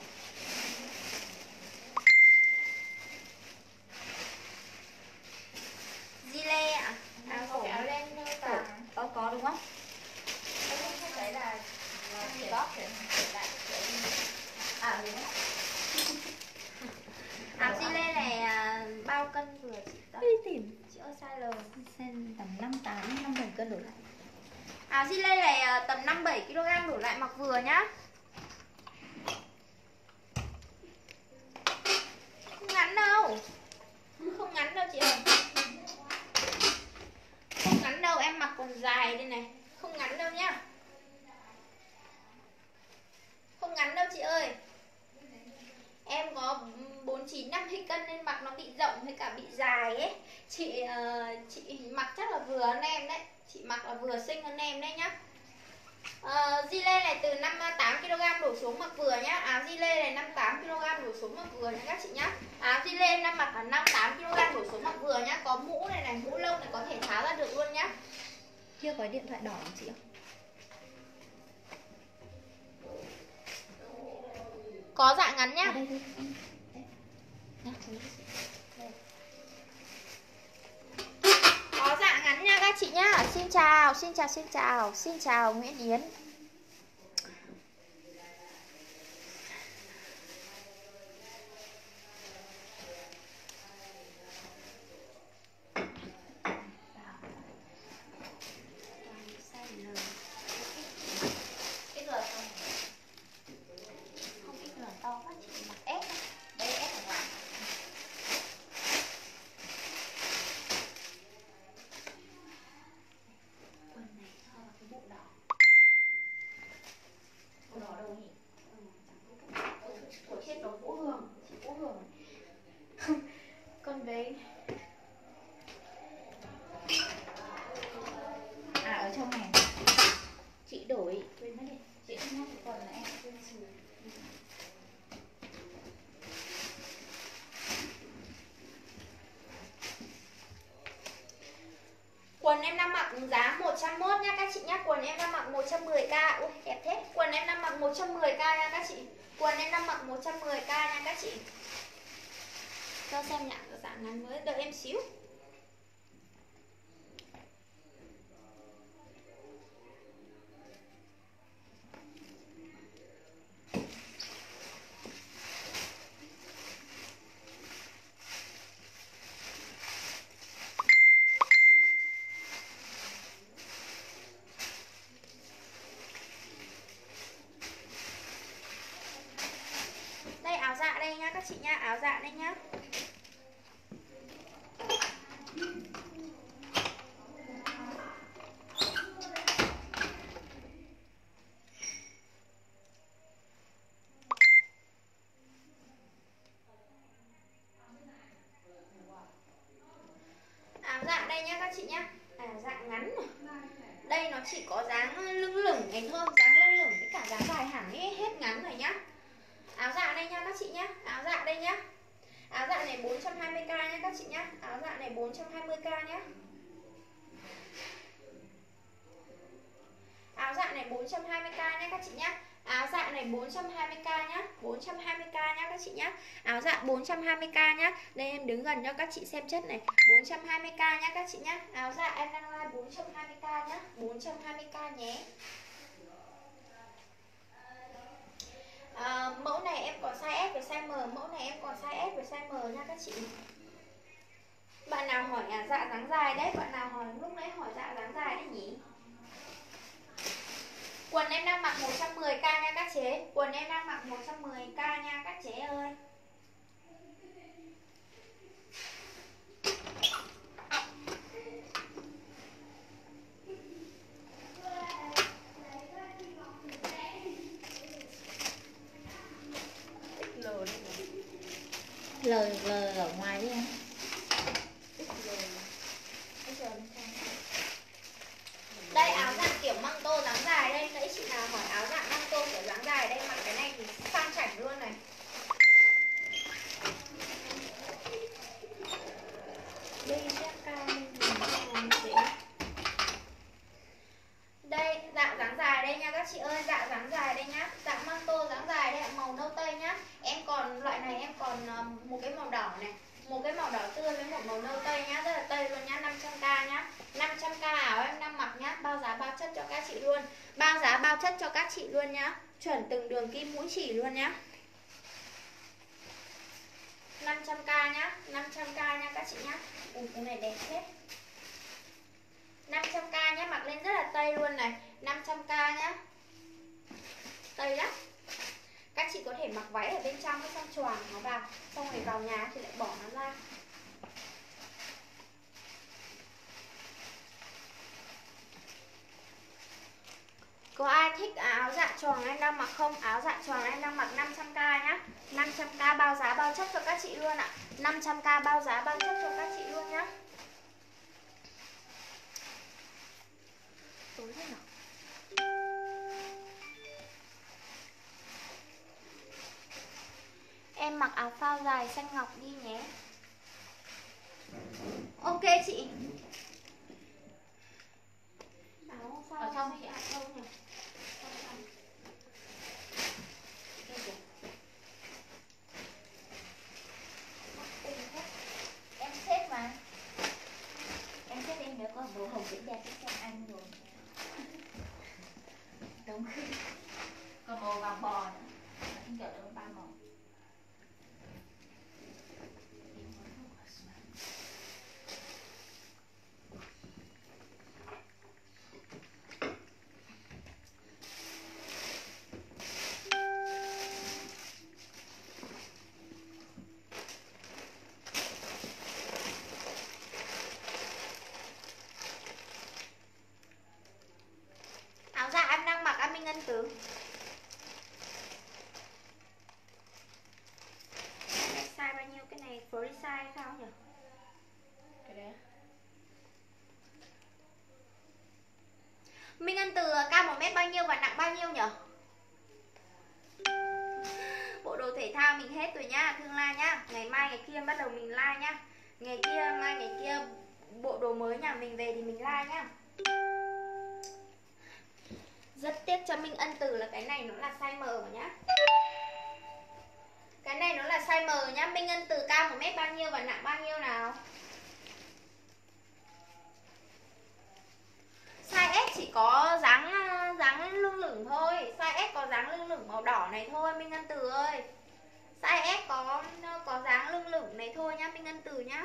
Di lê ạ. À, có cái áo len nơ vàng. Có có đúng không? Em không thấy là là kiểu bóp để lại kiểu À đúng không? Áo di lê này à, bao cân vừa chị đó. Đi tìm. Chị ơi size L. Sen tầm năm tám năm bảy cân đổ lại. Áo di lê này à, tầm năm bảy ki lô gam đổ lại mặc vừa nhá. Không ngắn đâu. Không ngắn đâu chị ơi. Không ngắn đâu, em mặc còn dài đây này. Không ngắn đâu nhá. Không ngắn đâu chị ơi. Em có bốn chín năm mươi cân nên mặc nó bị rộng hay cả bị dài ấy. Chị uh, chị mặc chắc là vừa hơn em đấy. Chị mặc là vừa xinh hơn em đấy nhá. Uh, di lê này từ năm mươi tám ki lô gam đổ xuống mặc vừa nhá. Áo di lê này năm mươi tám ki lô gam đổ xuống mặc vừa nhá các chị nhá. Áo di lê em đang mặc là năm mươi tám ki lô gam đổ xuống mặc vừa nhá. Có mũ này này, mũ lông này có thể tháo ra được luôn nhá. Kia có điện thoại đỏ không chị ạ? Có dạ ngắn nhá. Ở đây thôi. Có dạ ngắn nha các chị nhá. Xin chào, xin chào, xin chào, xin chào Nguyễn Yến. Cái rồi không? Không ít rồi to quá chị mặc ép. Đây ép ở ngoài. Quần này cho vào cái bộ đỏ. Bộ đỏ đâu nhỉ? của chết giống Vũ Hương, chị Vũ Hương. Con đấy. À ở trong này. Chị đổi quên mất đi. Chị không nhắc cái quần là em quên xù. Quần em đang mặc giá một trăm mốt nha các chị nhá. Quần em đang mặc một trăm mười k. Ui đẹp thế. Quần em đang mặc một trăm mười k nha các chị. Quần em đang mặc một trăm mười k nha các chị. Cho xem nhạc của dạng ngắn mới, đợi em xíu. áo dạ đây nhá các chị nhá, áo dạ đây nhá. Áo dạ đây nhá các chị nhá. Áo dạ ngắn này. Đây nó chỉ có dáng lưng lửng này thôi, dáng lưng lửng với cả dáng dài hẳn ấy, hết ngắn rồi nhá. Áo dạ đây nha các chị nhá, áo dạ đây nhá. Áo dạ này bốn trăm hai mươi k nhá các chị nhá. Áo dạ này bốn trăm hai mươi k nhá. Áo dạ này bốn trăm hai mươi k nhá các chị nhá. Áo dạ này bốn trăm hai mươi k nhá, bốn trăm hai mươi k nhá các chị nhá. Áo dạ bốn trăm hai mươi k nhá. Đây em đứng gần cho các chị xem chất này, bốn trăm hai mươi k nhá các chị nhá. Áo dạ em đang like bốn trăm hai mươi k nhá, bốn trăm hai mươi k nhé. À, mẫu này em còn size S và size M, mẫu này em còn size S và size M nha các chị. Bạn nào hỏi à, dạ dáng dài đấy, bạn nào hỏi lúc nãy hỏi dạ dáng dài đấy nhỉ? Quần em đang mặc một trăm mười k nha các chế. Quần em đang mặc một trăm mười k nha các chế ơi. Lời lời ở ngoài đi em. Đây áo dạng kiểu măng tô dáng dài đây. Nãy chị nào hỏi áo dạng măng tô kiểu dáng dài đây, mặc cái này thì sang chảnh luôn này. Đây dạng dáng dài đây nha các chị ơi, dạng dáng dài đây nhá, dạng măng tô dáng dài đây, màu nâu tây nhá. Em còn loại này em còn một cái màu đỏ này, một cái màu đỏ tươi với một màu nâu tây nhá, rất là tây luôn nhá, năm trăm k nhá. năm trăm k áo em đang mặc nhá, bao giá bao chất cho các chị luôn. Bao giá bao chất cho các chị luôn nhá. Chuẩn từng đường kim mũi chỉ luôn nhá. năm trăm k nhá, năm trăm k nha các chị nhá. Ui cái này đẹp hết. năm trăm k nhá, mặc lên rất là tây luôn này, năm trăm k nhá. Tây lắm. Các chị có thể mặc váy ở bên trong, xong choàng nó vào, xong rồi vào nhà thì lại bỏ nó ra. Có ai thích áo dạ choàng em đang mặc không? Áo dạ choàng em đang mặc năm trăm k nhá. năm trăm k bao giá bao chất cho các chị luôn ạ. năm trăm k bao giá bao chất cho các chị luôn nhá. Tối thế nào? Em mặc áo phao dài xanh ngọc đi nhé. Ok chị. Áo phao Ở trong chị ạ đâu nhỉ? em xếp mà. Em xếp em nhớ có bộ hồng kiểm tra cái xem ăn rồi. Đúng khi còn màu vàng bò nữa. Em chọn được ba màu. Áo dạ em đang mặc An Minh Ngân Tứ. Cái size bao nhiêu? Cái này free size hay sao nhỉ? Cái đấy. Minh Ngân Từ cao một mét bao nhiêu và nặng bao nhiêu nhỉ? Bộ đồ thể thao mình hết rồi nhá, Thương Lan nhá. Ngày mai ngày kia bắt đầu mình like nhá. Ngày kia mai ngày kia bộ đồ mới nhà mình về thì mình like nhá. Rất tiếc cho Minh Ân Từ là cái này nó là size M nhá. Cái này nó là size M nhá. Minh Ân Từ cao một mét bao nhiêu và nặng bao nhiêu nào? Size S chỉ có dáng dáng lưng lửng thôi. Size S có dáng lưng lửng màu đỏ này thôi Minh Ân Từ ơi. Size S có có dáng lưng lửng này thôi nhá Minh Ân Từ nhá.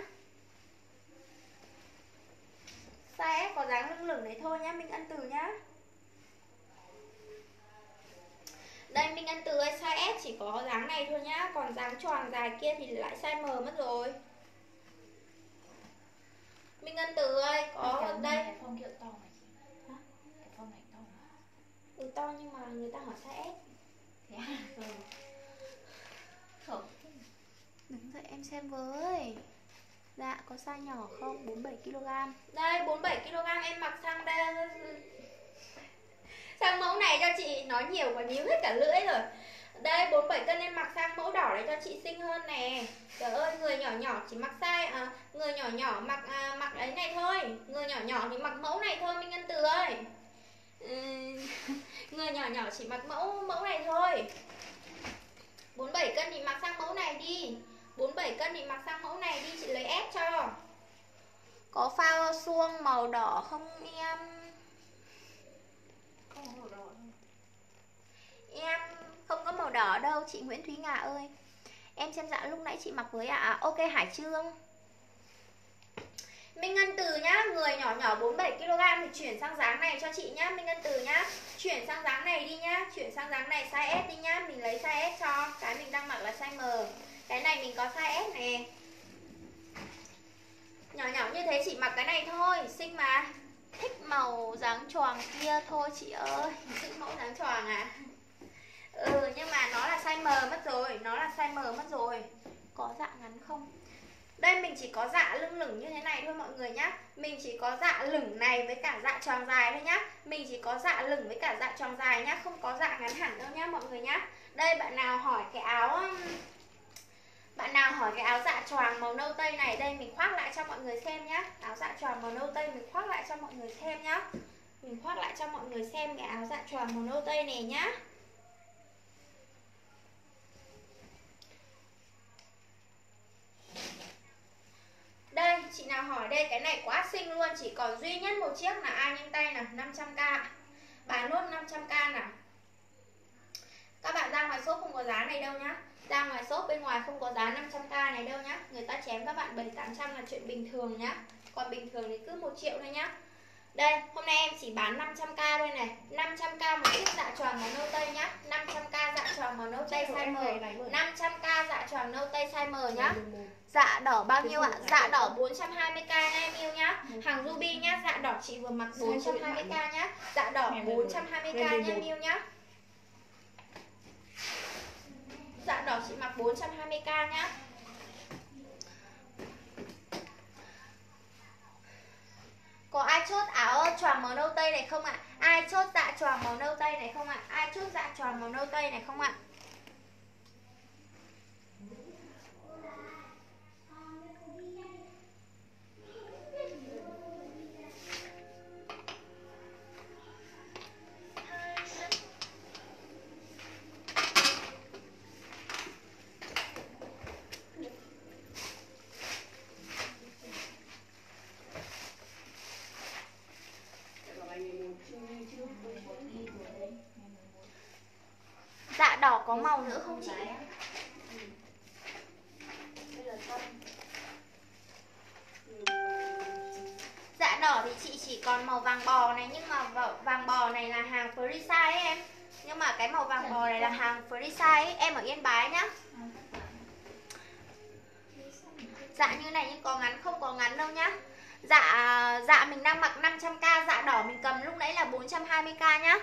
Size S có dáng lưng lửng này thôi nhá Minh Ân Từ nhá. Đây Minh Ngân Từ ơi, size S chỉ có dáng này thôi nhá. Còn dáng tròn dài kia thì lại size M mất rồi. Minh Ngân Từ ơi, có cái đây. Cái phong kiểu to mà chị. Hả? Cái phong này to mà. Ừ to nhưng mà người ta hỏi size S. Thế à? Ừ. Không. Đứng dậy em xem với. Dạ có size nhỏ không? bốn mươi bảy ki lô gam. Đây bốn mươi bảy ki lô gam em mặc sang đây. Sang mẫu này cho chị nói nhiều và níu hết cả lưỡi rồi. Đây bốn mươi bảy cân em mặc sang mẫu đỏ này cho chị xinh hơn nè. Trời ơi người nhỏ nhỏ chỉ mặc size à, người nhỏ nhỏ mặc à, mặc ấy này thôi. Người nhỏ nhỏ thì mặc mẫu này thôi Minh Ngân Từ ơi. Ừ, người nhỏ nhỏ chỉ mặc mẫu mẫu này thôi. bốn mươi bảy cân thì mặc sang mẫu này đi. bốn mươi bảy cân thì mặc sang mẫu này đi, chị lấy ép cho. Có phao suông màu đỏ không em? Không có màu đỏ đâu. Em không có màu đỏ đâu chị Nguyễn Thúy Ngà ơi. Em xem dạ lúc nãy chị mặc với ạ. À, ok Hải Trương. Minh Ngân Từ nhá, người nhỏ nhỏ bốn mươi bảy ki lô gam thì chuyển sang dáng này cho chị nhá. Minh Ngân Từ nhá, chuyển sang dáng này đi nhá. Chuyển sang dáng này size S đi nhá. Mình lấy size S cho. Cái mình đang mặc là size M. Cái này mình có size S nè. Nhỏ nhỏ như thế chỉ mặc cái này thôi, xinh mà. Thích màu dáng choàng kia thôi chị ơi. Thích mẫu dáng choàng à? Ừ nhưng mà nó là size M mất rồi. Nó là size M mất rồi. Có dạ ngắn không? Đây mình chỉ có dạ lưng lửng như thế này thôi mọi người nhá. Mình chỉ có dạ lửng này với cả dạ tròn dài thôi nhá. Mình chỉ có dạ lửng với cả dạ tròn dài nhá. Không có dạ ngắn hẳn đâu nhá mọi người nhá. Đây bạn nào hỏi cái áo Bạn nào hỏi cái áo dạ choàng màu nâu tây này, đây mình khoác lại cho mọi người xem nhá. Áo dạ choàng màu nâu tây mình khoác lại cho mọi người xem nhá. Mình khoác lại cho mọi người xem cái áo dạ choàng màu nâu tây này nhá. Đây, chị nào hỏi đây, cái này quá xinh luôn. Chỉ còn duy nhất một chiếc là ai nhanh tay nào, năm trăm k. Bán nốt năm trăm k nào. Các bạn ra ngoài shop không có giá này đâu nhá. Ra ngoài shop bên ngoài không có giá năm trăm k này đâu nhá. Người ta chém các bạn bảy tám trăm là chuyện bình thường nhá. Còn bình thường thì cứ một triệu thôi nhá. Đây, hôm nay em chỉ bán năm trăm k thôi này. năm trăm k một chiếc dạ choàng màu nâu tây nhá. năm trăm k dạ choàng màu nâu tây size M. năm trăm k dạ choàng nâu tây size M nhá. Dạ đỏ bao nhiêu ạ? Dạ đỏ bốn trăm hai mươi k nha em yêu nhá. Hàng Ruby nhá, dạ đỏ chị vừa mặc bốn trăm hai mươi k nhá. Dạ đỏ bốn trăm hai mươi k nha em yêu nhá. Dạ đỏ chị mặc bốn trăm hai mươi k nhá. Có ai chốt áo choàng màu nâu tây này không ạ? Ai chốt dạ choàng màu nâu tây này không ạ? Ai chốt dạ choàng màu nâu tây này không ạ? Dạ đỏ có màu nữa không chị? Dạ đỏ thì chị chỉ còn màu vàng bò này. Nhưng mà vàng bò này là hàng free size ấy em. Nhưng mà cái màu vàng bò này là hàng free size ấy. Em ở Yên Bái nhá. Dạ như này nhưng có ngắn không có ngắn đâu nhá. Dạ dạ mình đang mặc năm trăm k. Dạ đỏ mình cầm lúc nãy là bốn trăm hai mươi k nhá.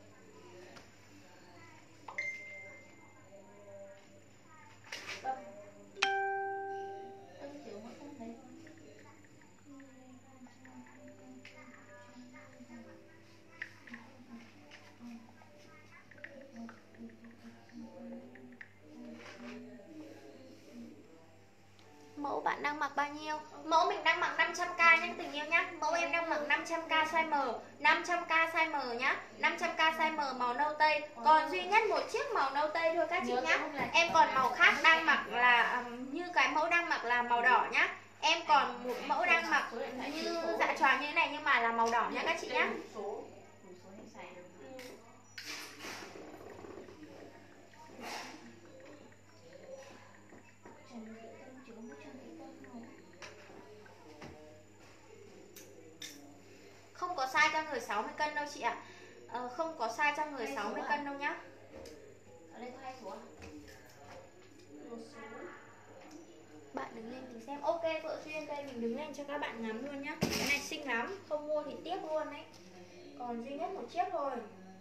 Mẫu bạn đang mặc bao nhiêu? Mẫu mình đang mặc năm trăm k nhá tình yêu nhá. Mẫu em đang mặc năm trăm k size M. năm trăm k size M nhá. năm trăm k size M màu nâu tây. Còn duy nhất một chiếc màu nâu tây thôi các chị nhá. Em còn màu khác đang mặc là um, như cái mẫu đang mặc là màu đỏ nhá. Em còn một mẫu đang mặc như dạ choàng như thế này nhưng mà là màu đỏ nhá các chị nhá. Không có size cho người sáu mươi cân đâu chị ạ. Ờ, không có size cho người sáu mươi cân đâu nhá. đứng lên mình xem. Ok vợ Duyên, đây mình đứng lên cho các bạn ngắm luôn nhá. Cái này xinh lắm, không mua thì tiếc luôn đấy. Còn duy nhất một chiếc thôi.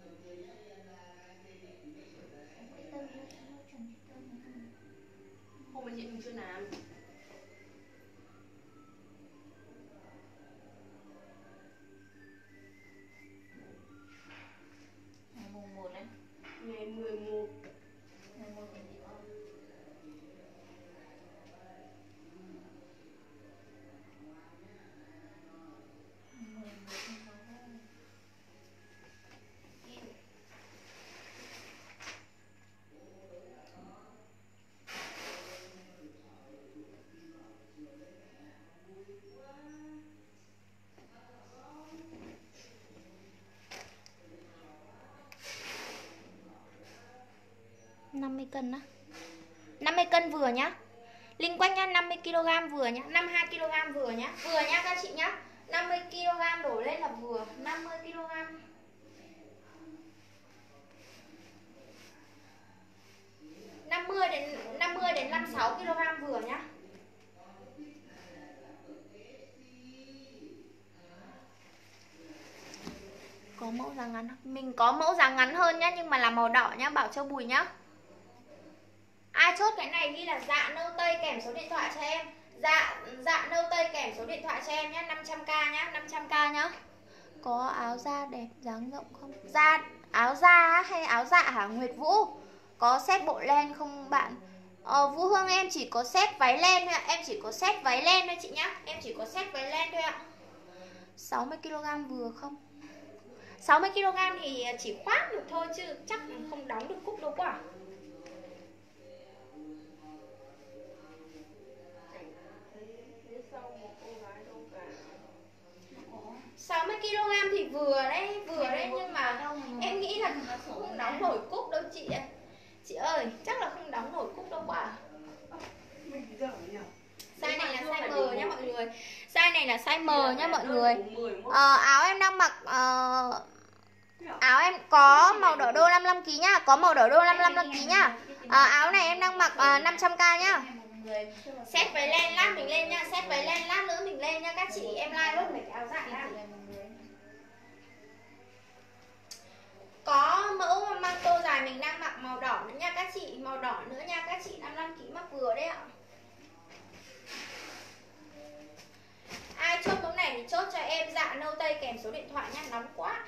Hôm nay chị mình chưa làm. Ngày mùng một đấy. Ngày mười một. Ngày một thì chị ơi. năm mươi cân á. năm mươi cân vừa nhá. Linh quanh nhá, năm mươi ki lô gam vừa nhá, năm mươi hai ki lô gam vừa nhá. Vừa nhá các chị nhá. năm mươi ki lô gam đổ lên là vừa, năm mươi ki lô gam. năm mươi đến năm mươi đến năm mươi sáu ki lô gam vừa nhá. Có mẫu dáng ngắn, mình có mẫu dáng ngắn hơn nhá, nhưng mà là màu đỏ nhá, Bảo Châu Bùi nhá. Ai chốt cái này ghi là dạ nâu tây kèm số điện thoại cho em. Dạ dạ nâu tây kèm số điện thoại cho em nhá, năm trăm k nhá, năm trăm k nhá. Có áo da đẹp dáng rộng không? Da áo da hay áo dạ hả Nguyệt Vũ? Có set bộ len không bạn? Ờ, Vũ Hương em chỉ có set váy len thôi ạ. Em chỉ có set váy len thôi chị nhá. Em chỉ có set váy len thôi ạ. sáu mươi ki lô gam vừa không? sáu mươi ki lô gam thì chỉ khoác được thôi chứ chắc không đóng được cúc đâu quá. sáu mươi ki lô gam thì vừa đấy, vừa đấy, nhưng mà em nghĩ là không đóng nổi cúc đâu chị ạ. Chị ơi, chắc là không đóng nổi cúc đâu quá. Size này là size M nhá mọi người. Size này là size M nhá mọi người. Ờ, áo em đang mặc uh, áo em có màu đỏ đô năm mươi lăm ki lô gam nhá, có màu đỏ đô năm mươi lăm ki lô gam nhá. À, áo này em đang mặc uh, năm trăm k nhá. Set váy len lát mình lên nha, set váy len lát nữa mình lên nha các chị, em like luôn mấy cái áo dạ nha. Có mẫu mang tô dài mình đang mặc màu đỏ nữa nha các chị, màu đỏ nữa nha các chị, năm mươi lăm ki lô gam mặc vừa đấy ạ. Ai chốt mẫu này thì chốt cho em dạ nâu tây kèm số điện thoại nha, nóng quá.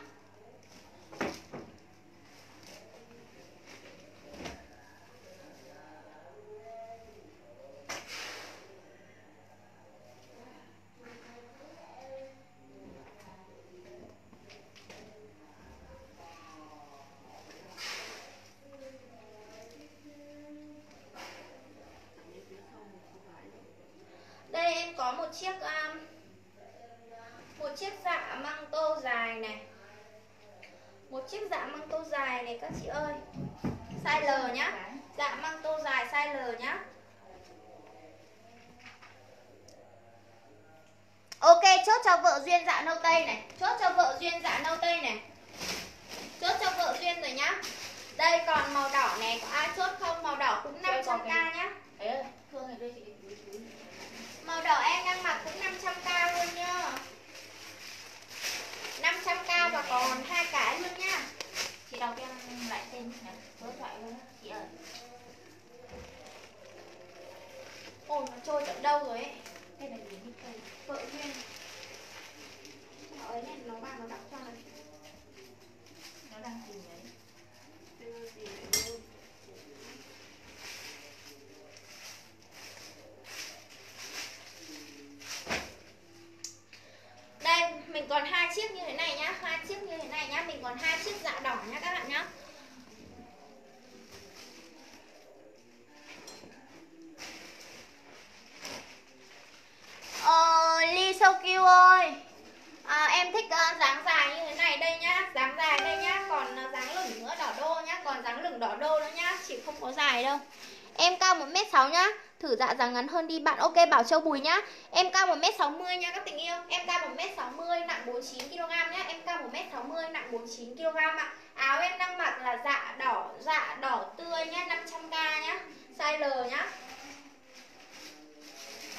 Đây em có một chiếc um, một chiếc dạ măng tô dài này. Một chiếc dạ măng tô dài này các chị ơi. Size L nhá. Dạ măng tô dài size L nhá. Ok, chốt cho vợ Duyên dạ nâu tây này. Chốt cho vợ Duyên dạ nâu tây này. Chốt cho vợ Duyên rồi nhá. Đây còn màu đỏ này, có ai chốt không? Màu đỏ cũng năm trăm k nhá. Ê, Phương này đây chị. Màu đỏ em đang mặc cũng năm trăm k luôn nhá. năm trăm k và còn hai cái luôn nhá. Chị đọc em lại tên nhỉ? Số điện thoại luôn chị ơi. Ôi nó trôi tận đâu rồi ấy. Đây là gì đi cây? Vợ Duyên. Nó ấy này, nó bà nó đọc cho này. Nó đang tìm đấy. Đây, mình còn hai chiếc như thế này nhá, hai chiếc như thế này nhá, mình còn hai chiếc dạ đỏ nhá các bạn nhá. Ờ, Lee So Kyu ơi, à, em thích uh, dáng dài như thế này đây nhá, dáng dài đây nhá, còn uh, dáng lửng nữa đỏ đô nhá, còn dáng lửng đỏ đô nữa nhá, chị không có dài đâu. Em cao một mét sáu nhá, thử dạ dáng ngắn hơn đi bạn. Ok, Bảo Châu Bùi nhá. Em cao một mét sáu mươi nha các tình yêu. Em cao một mét sáu mươi, nặng bốn mươi chín ki lô gam nhá. Em cao một mét sáu mươi, nặng bốn mươi chín ki lô gam ạ. Áo em đang mặc là dạ đỏ, dạ đỏ tươi nhá, năm trăm k nhá. Size L nhá.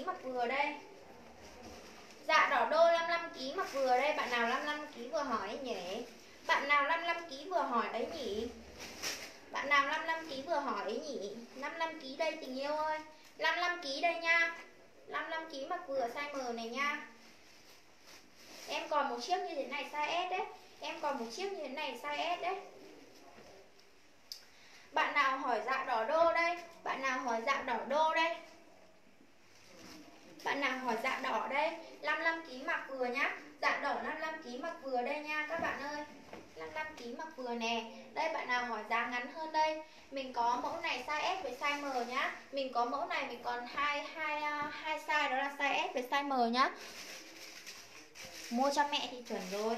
ký mặc vừa đây. Dạ đỏ đô năm mươi lăm ký mặc vừa đây. Bạn nào năm mươi lăm ký vừa hỏi nhỉ? Bạn nào năm mươi lăm ký vừa hỏi ấy nhỉ? Bạn nào năm mươi lăm ký vừa hỏi ấy nhỉ? năm mươi lăm ký đây tình yêu ơi. năm mươi lăm ký đây nha. năm mươi lăm ký mặc vừa size M này nha. Em còn một chiếc như thế này size S đấy. Em còn một chiếc như thế này size S đấy. Bạn nào hỏi dạ đỏ đô đây? Bạn nào hỏi dạ đỏ đô đây? Bạn nào hỏi dạ đỏ đây? năm mươi lăm ký mặc vừa nhá. Dạ đỏ năm mươi lăm ký mặc vừa đây nha các bạn ơi. năm mươi lăm ký mặc vừa nè. Đây bạn nào hỏi giá ngắn hơn đây? Mình có mẫu này size S với size M nhá. Mình có mẫu này mình còn hai hai hai size, đó là size S với size M nhá. Mua cho mẹ thì chuẩn rồi.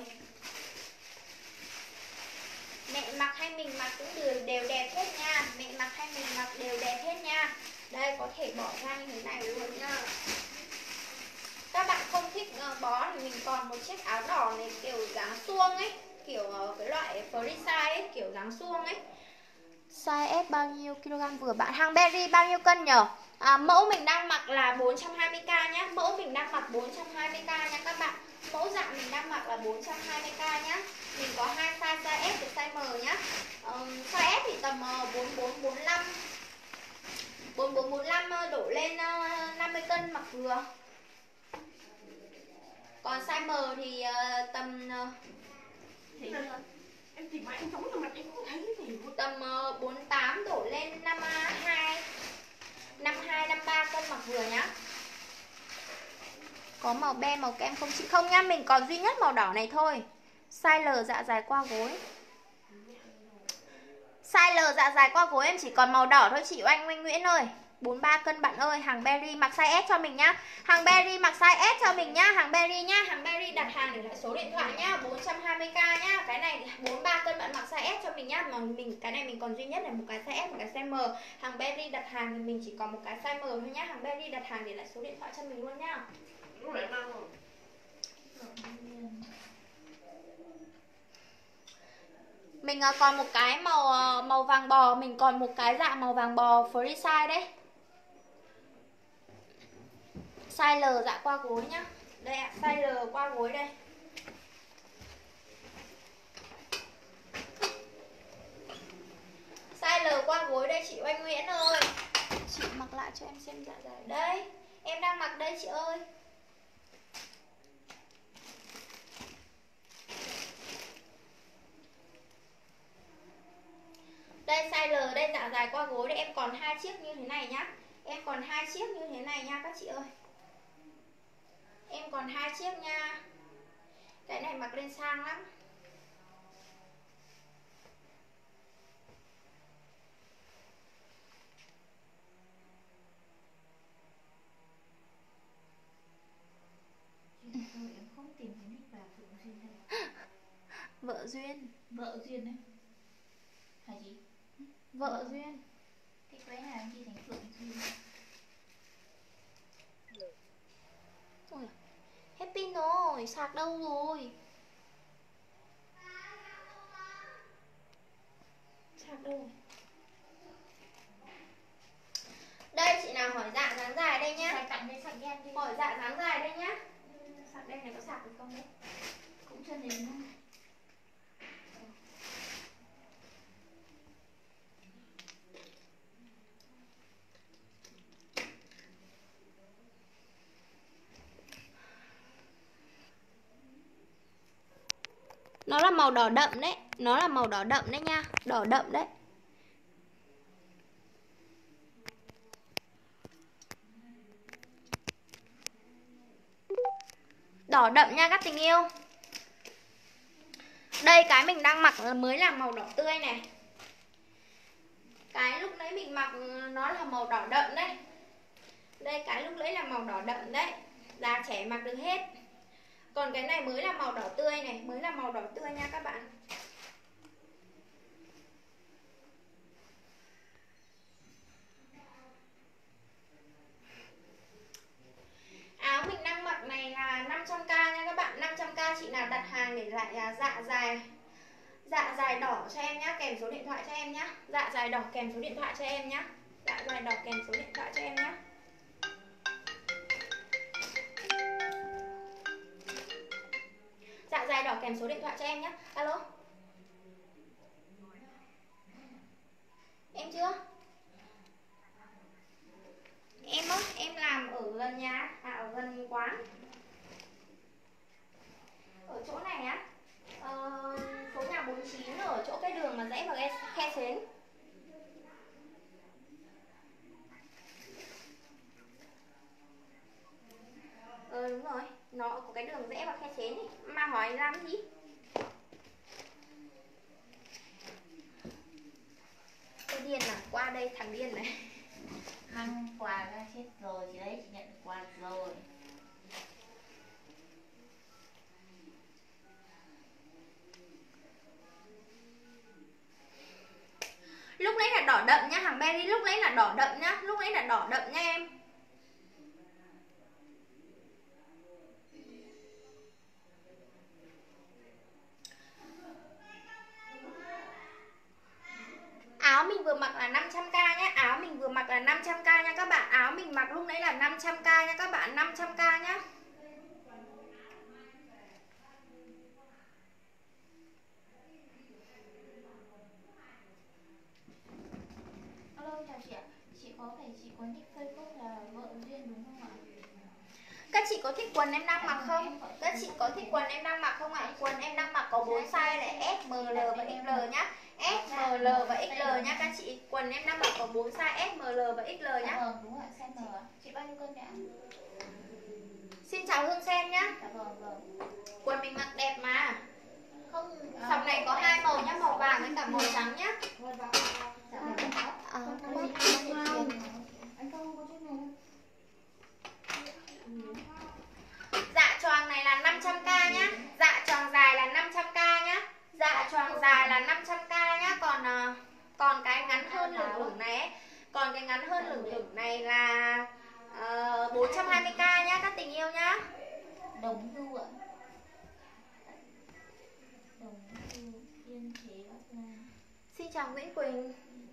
Mẹ mặc hay mình mặc cũng đều, đều đẹp hết nha. Mẹ mặc hay mình mặc đều đẹp hết nha. Đây có thể bỏ ra như thế này luôn nha. Các bạn không thích uh, bó thì mình còn một chiếc áo đỏ này kiểu dáng suông ấy, kiểu uh, cái loại free size ấy, kiểu dáng suông ấy. Size S bao nhiêu kg vừa bạn? Hàng Berry bao nhiêu cân nhở? À, mẫu mình đang mặc là bốn trăm hai mươi k nhá. Mẫu mình đang mặc bốn trăm hai mươi k nha các bạn. Mẫu dạng mình đang mặc là bốn trăm hai mươi k nhá. Mình có hai size, size S và size M nhá. um, Size S thì tầm uh, bốn bốn bốn lăm bốn bốn bốn lăm uh, đổ lên uh, năm mươi cân mặc vừa. Còn size M thì uh, tầm uh, Thì em tìm mãi em sống trong mặt em không thấy gì luôn. Tầm uh, bốn mươi tám đổ lên năm mươi hai năm mươi hai, năm mươi ba cân mặc vừa nhá. Có màu be màu kem không chị? Không nhá, mình còn duy nhất màu đỏ này thôi. Size L dạ dày qua gối. Size L dạ dày qua gối em chỉ còn màu đỏ thôi chị Oanh Oanh Nguyễn ơi. bốn mươi ba cân bạn ơi. Hàng Berry mặc size S cho mình nhá. Hàng Berry mặc size S cho mình nhá. Hàng Berry nhá. Hàng Berry đặt hàng để lại số điện thoại nhá. bốn trăm hai mươi k nhá. Cái này bốn mươi ba cân bạn mặc size S cho mình nhá. Mà mình cái này mình còn duy nhất là một cái size S và cái size M. Hàng Berry đặt hàng thì mình chỉ còn một cái size M thôi nhá. Hàng Berry đặt hàng để lại số điện thoại cho mình luôn nhá. Mình còn một cái màu màu vàng bò, mình còn một cái dạng màu vàng bò free size đấy. Size L dạ qua gối nhá. Đây ạ, size L qua gối đây. Size L qua gối đây chị Oanh Nguyễn ơi. Chị mặc lại cho em xem dạ dày. Đây, em đang mặc đây chị ơi. Đây size L đây, dạ dài qua gối đây. Em còn hai chiếc như thế này nhá. Em còn hai chiếc như thế này nha các chị ơi. Em còn hai chiếc nha. Cái này mặc lên sang lắm. Em không tìm thấy nick bà Phượng Duyên đây. Vợ Duyên. Vợ Duyên đấy. Hả chị? Vợ Vợ. Duyên. Cái váy nào em ghi thành Phượng Duyên. Ôi, hết pin rồi, sạc đâu rồi? Sạc đâu rồi? Đây chị nào hỏi dạ dáng dài đây nhá. Sạc cạnh đây, sạc đen đi. Hỏi dạ dáng dài đây nhá. Sạc đây này có sạc được không đấy? Cũng chân đến không? Nó là màu đỏ đậm đấy. Nó là màu đỏ đậm đấy nha. Đỏ đậm đấy. Đỏ đậm nha các tình yêu. Đây cái mình đang mặc mới là màu đỏ tươi này. Cái lúc nãy mình mặc nó là màu đỏ đậm đấy. Đây cái lúc nãy là màu đỏ đậm đấy. Già trẻ mặc được hết. Còn cái này mới là màu đỏ tươi này. Mới là màu đỏ tươi nha các bạn. Áo mình đang mặc này là năm trăm k nha các bạn. Năm trăm k chị nào đặt hàng để lại dạ dài Dạ dài đỏ cho em nhá. Kèm số điện thoại cho em nhá. Dạ dài đỏ kèm số điện thoại cho em nhá. Dạ dài đỏ kèm số điện thoại cho em nhá. kèm số điện thoại cho em nhé. Alo. Em chưa? Em á, em làm ở gần nhà, à, ở gần quán. Ở chỗ này á, ờ, số nhà bốn mươi chín ở chỗ cái đường mà rẽ vào cái khe xến. Ờ đúng rồi, nó có cái đường rẽ vào khe xến ấy. Mà hỏi làm gì? Cái điên à, qua đây thằng điên này. Mang quà ra chết rồi, chị đấy, chị nhận được quà rồi. Lúc nãy là đỏ đậm nhá, hàng berry lúc nãy là đỏ đậm nhá, lúc nãy là đỏ đậm nha em. Áo mình vừa mặc là năm trăm k nhá, áo mình vừa mặc là năm trăm k nha các bạn. Áo mình mặc lúc nãy là năm trăm k nha các bạn, năm trăm k nhá. Alo, chào chị ạ. Chị có thể chị có nick Facebook là vợ Duyên đúng không ạ? Các chị có thích quần em đang mặc không? Các chị có thích quần em đang mặc không ạ? Quần em đang mặc có bốn size là S, M, L và ích lờ nhá. S, M, L và ích lờ nhá các chị. Quần em đang mặc có bốn size S, M, L và ích lờ nhá. Vâng, đúng ạ, size M ạ. Chị bao nhiêu cân ạ? Xin chào Hương Sen nhá. Dạ vâng, vâng. Quần mình mặc đẹp mà. Không, Sọc này có hai màu nhá, màu vàng với cả màu trắng nhá. Dạ vâng. À, Không có tiền. Anh không có chút này đâu. Dạ choàng này là năm trăm k nhá. Dạ choàng dài là năm trăm k nhá. Dạ choàng dài là năm trăm k nhá. Còn uh, còn cái ngắn hơn lửng lửng này ấy. Còn cái ngắn hơn lửng lửng này là uh, bốn trăm hai mươi k nhá các tình yêu nhá. Đồng Hưu ạ. Đồng Hưu, Yên Thế, Bắc Giang. Xin chào Nguyễn Quỳnh.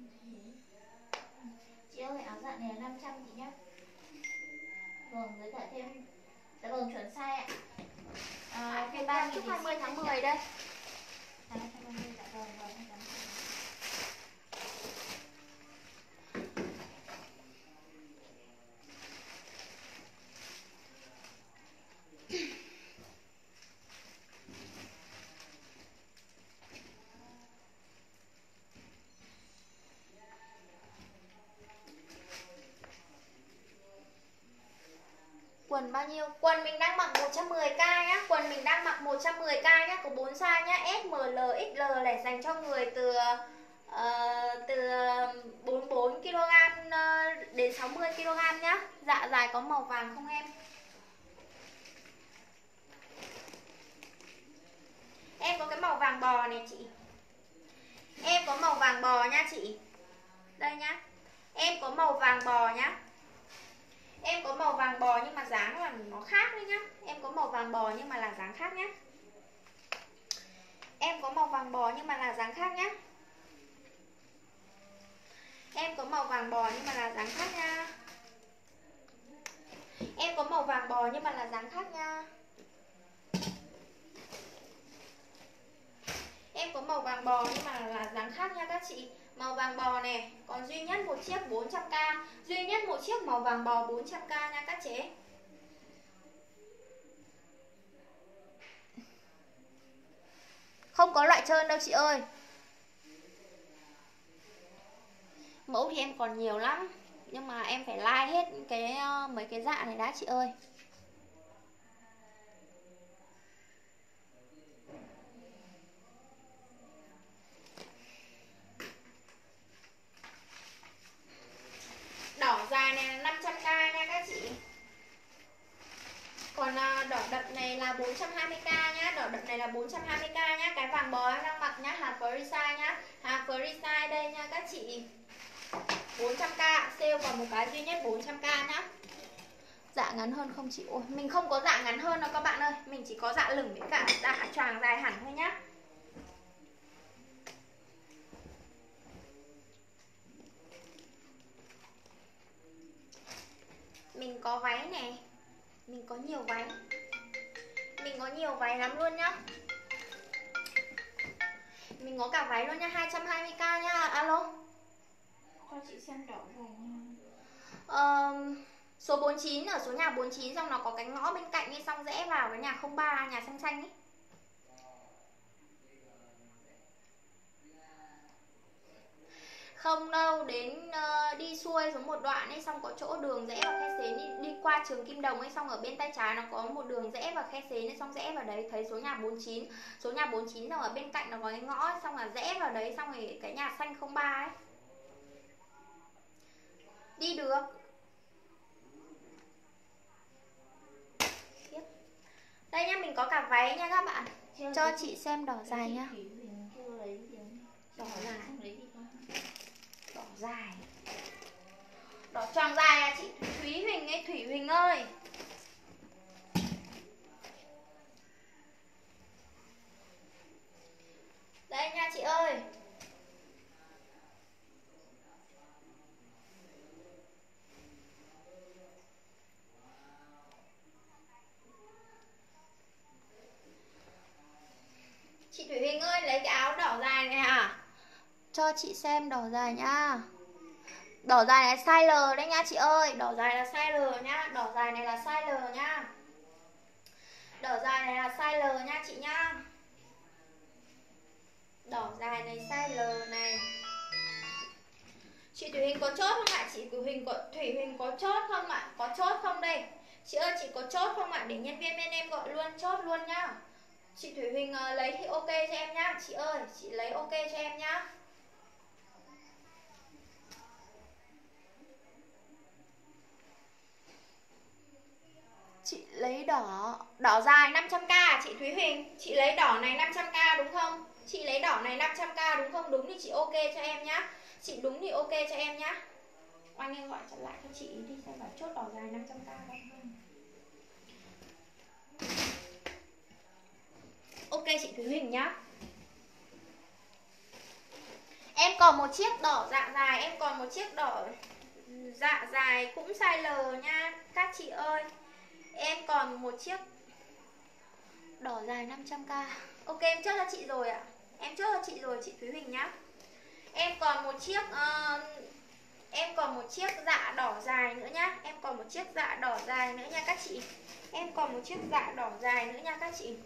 Chị ơi, áo dạ này là năm trăm chị nhá. Vâng, với cả thêm. Dạ vâng, chuẩn size ạ. À, Ngày ba chúc hai mươi tháng mười đây. À, hai mươi, dạ vâng, vâng, em cảm ơn. Quần bao nhiêu? Quần mình đang mặc một trăm mười k nhá. Quần mình đang mặc một trăm mười k nhá. Có bốn size nhá. S, M, L, ích lờ này dành cho người từ uh, từ bốn mươi bốn ki lô gam uh, đến sáu mươi ki lô gam nhá. Dạ dài có màu vàng không em? Em có cái màu vàng bò này chị. Em có màu vàng bò nha chị. Đây nhá. Em có màu vàng bò nhá. Em có màu vàng bò nhưng mà dáng là nó khác đấy nhá. Em có màu vàng bò nhưng mà là dáng khác nhá. Em có màu vàng bò nhưng mà là dáng khác nhá. Em có màu vàng bò nhưng mà là dáng khác nha. Em có màu vàng bò nhưng mà là dáng khác nha. Em có màu vàng bò nhưng mà là dáng khác nha các chị. Màu vàng bò này, còn duy nhất một chiếc bốn trăm k. Duy nhất một chiếc màu vàng bò bốn trăm k nha các chế. Không có loại trơn đâu chị ơi. Mẫu thì em còn nhiều lắm, nhưng mà em phải like hết cái mấy cái dạ này đã chị ơi. Đỏ dài này là năm trăm k nha các chị. Còn đỏ đậm này là bốn trăm hai mươi k nhá. Đỏ đậm này là bốn trăm hai mươi k nhá. Cái vàng bò em đang mặc nhá, hàng free size nhá. Hàng free size đây nha các chị. bốn trăm k, sale còn một cái duy nhất bốn trăm k nhá. Dạ ngắn hơn không chị? Ôi, mình không có dạ ngắn hơn đâu các bạn ơi. Mình chỉ có dạ lửng với cả dạ choàng dài hẳn thôi nhá. Mình có váy này. Mình có nhiều váy. Mình có nhiều váy lắm luôn nhá. Mình có cả váy luôn nha, hai trăm hai mươi k nha. Alo. Cho chị xem đỏ dài nha. Ờ, số bốn mươi chín, ở số nhà bốn mươi chín, xong nó có cánh ngõ bên cạnh đi, xong rẽ vào cái nhà không ba, nhà xanh xanh ấy. Không đâu, đến uh, đi xuôi xuống một đoạn ấy, xong có chỗ đường rẽ vào khe xến đi, đi qua trường Kim Đồng ấy, xong ở bên tay trái nó có một đường rẽ vào khe xến ấy, xong rẽ vào đấy thấy số nhà bốn mươi chín. Số nhà bốn mươi chín, xong ở bên cạnh nó có cái ngõ ấy, xong là rẽ vào đấy, xong rồi cái nhà xanh không ba ấy. Đi được. Đây nha, mình có cả váy nha các bạn. Chưa, Cho chị xem đỏ dài nha. Đỏ dài. Đỏ dài. Đỏ tròn dài à chị Thúy Huỳnh ấy, Thủy Huỳnh ơi. Đây nha chị ơi. Chị Thủy Huỳnh ơi, lấy cái áo đỏ dài này à? Cho chị xem đỏ dài nhá. Đỏ dài này size L đấy nha chị ơi. Đỏ dài là size L nhá. Đỏ dài này là size L nhá. Đỏ dài này là size L nha chị nhá. Đỏ dài này size L này. Chị Thủy Huỳnh có chốt không ạ? Chị Thủy Huỳnh có, Thủy Huỳnh có chốt không ạ? Có chốt không đây? Chị ơi, chị có chốt không ạ? Để nhân viên bên em gọi luôn, chốt luôn nhá. Chị Thủy Huỳnh uh, lấy thì ok cho em nhá. Chị ơi, chị lấy ok cho em nhá. Chị lấy đỏ, đỏ dài năm trăm k à chị Thúy Huỳnh? Chị lấy đỏ này năm trăm k đúng không? Chị lấy đỏ này năm trăm k đúng không? Đúng thì chị ok cho em nhá. Chị đúng thì ok cho em nhá. Oanh em gọi trở lại cho chị đi xem bảo chốt đỏ dài năm trăm k không. Ok chị Thúy Huỳnh nhá. Em còn một chiếc đỏ dạ dài, em còn một chiếc đỏ dạ dài cũng size L nha các chị ơi. Em còn một chiếc đỏ dài năm trăm k. Ok em chốt cho chị rồi ạ. Em chốt cho chị rồi chị Thúy Huỳnh nhá. Em còn một chiếc uh, em còn một chiếc dạ đỏ dài nữa nhá. Em còn một chiếc dạ đỏ dài nữa nha các chị. Em còn một chiếc dạ đỏ dài nữa nha các chị.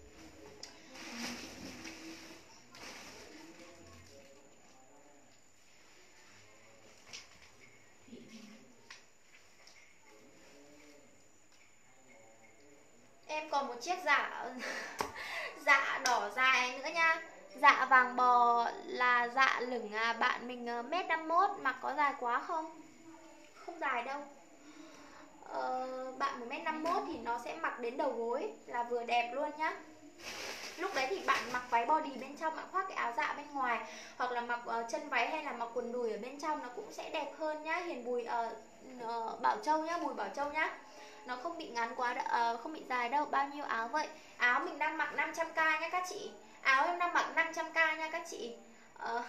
Em còn một chiếc dạ dạ đỏ dài nữa nha. Dạ vàng bò là dạ lửng à, bạn mình mét năm mươi mốt, mặc có dài quá không? Không dài đâu. Ờ, bạn một mét năm mươi mốt thì nó sẽ mặc đến đầu gối là vừa đẹp luôn nhá. Lúc đấy thì bạn mặc váy body bên trong, bạn khoác cái áo dạ bên ngoài, hoặc là mặc uh, chân váy hay là mặc quần đùi ở bên trong nó cũng sẽ đẹp hơn nhá. Hiền Bùi uh, uh, Bảo Châu nhá, Bùi Bảo Châu nhá. Nó không bị ngắn quá, uh, không bị dài đâu. Bao nhiêu áo vậy? Áo mình đang mặc năm trăm k nhá các chị. Áo em đang mặc năm trăm k nha các chị. uh,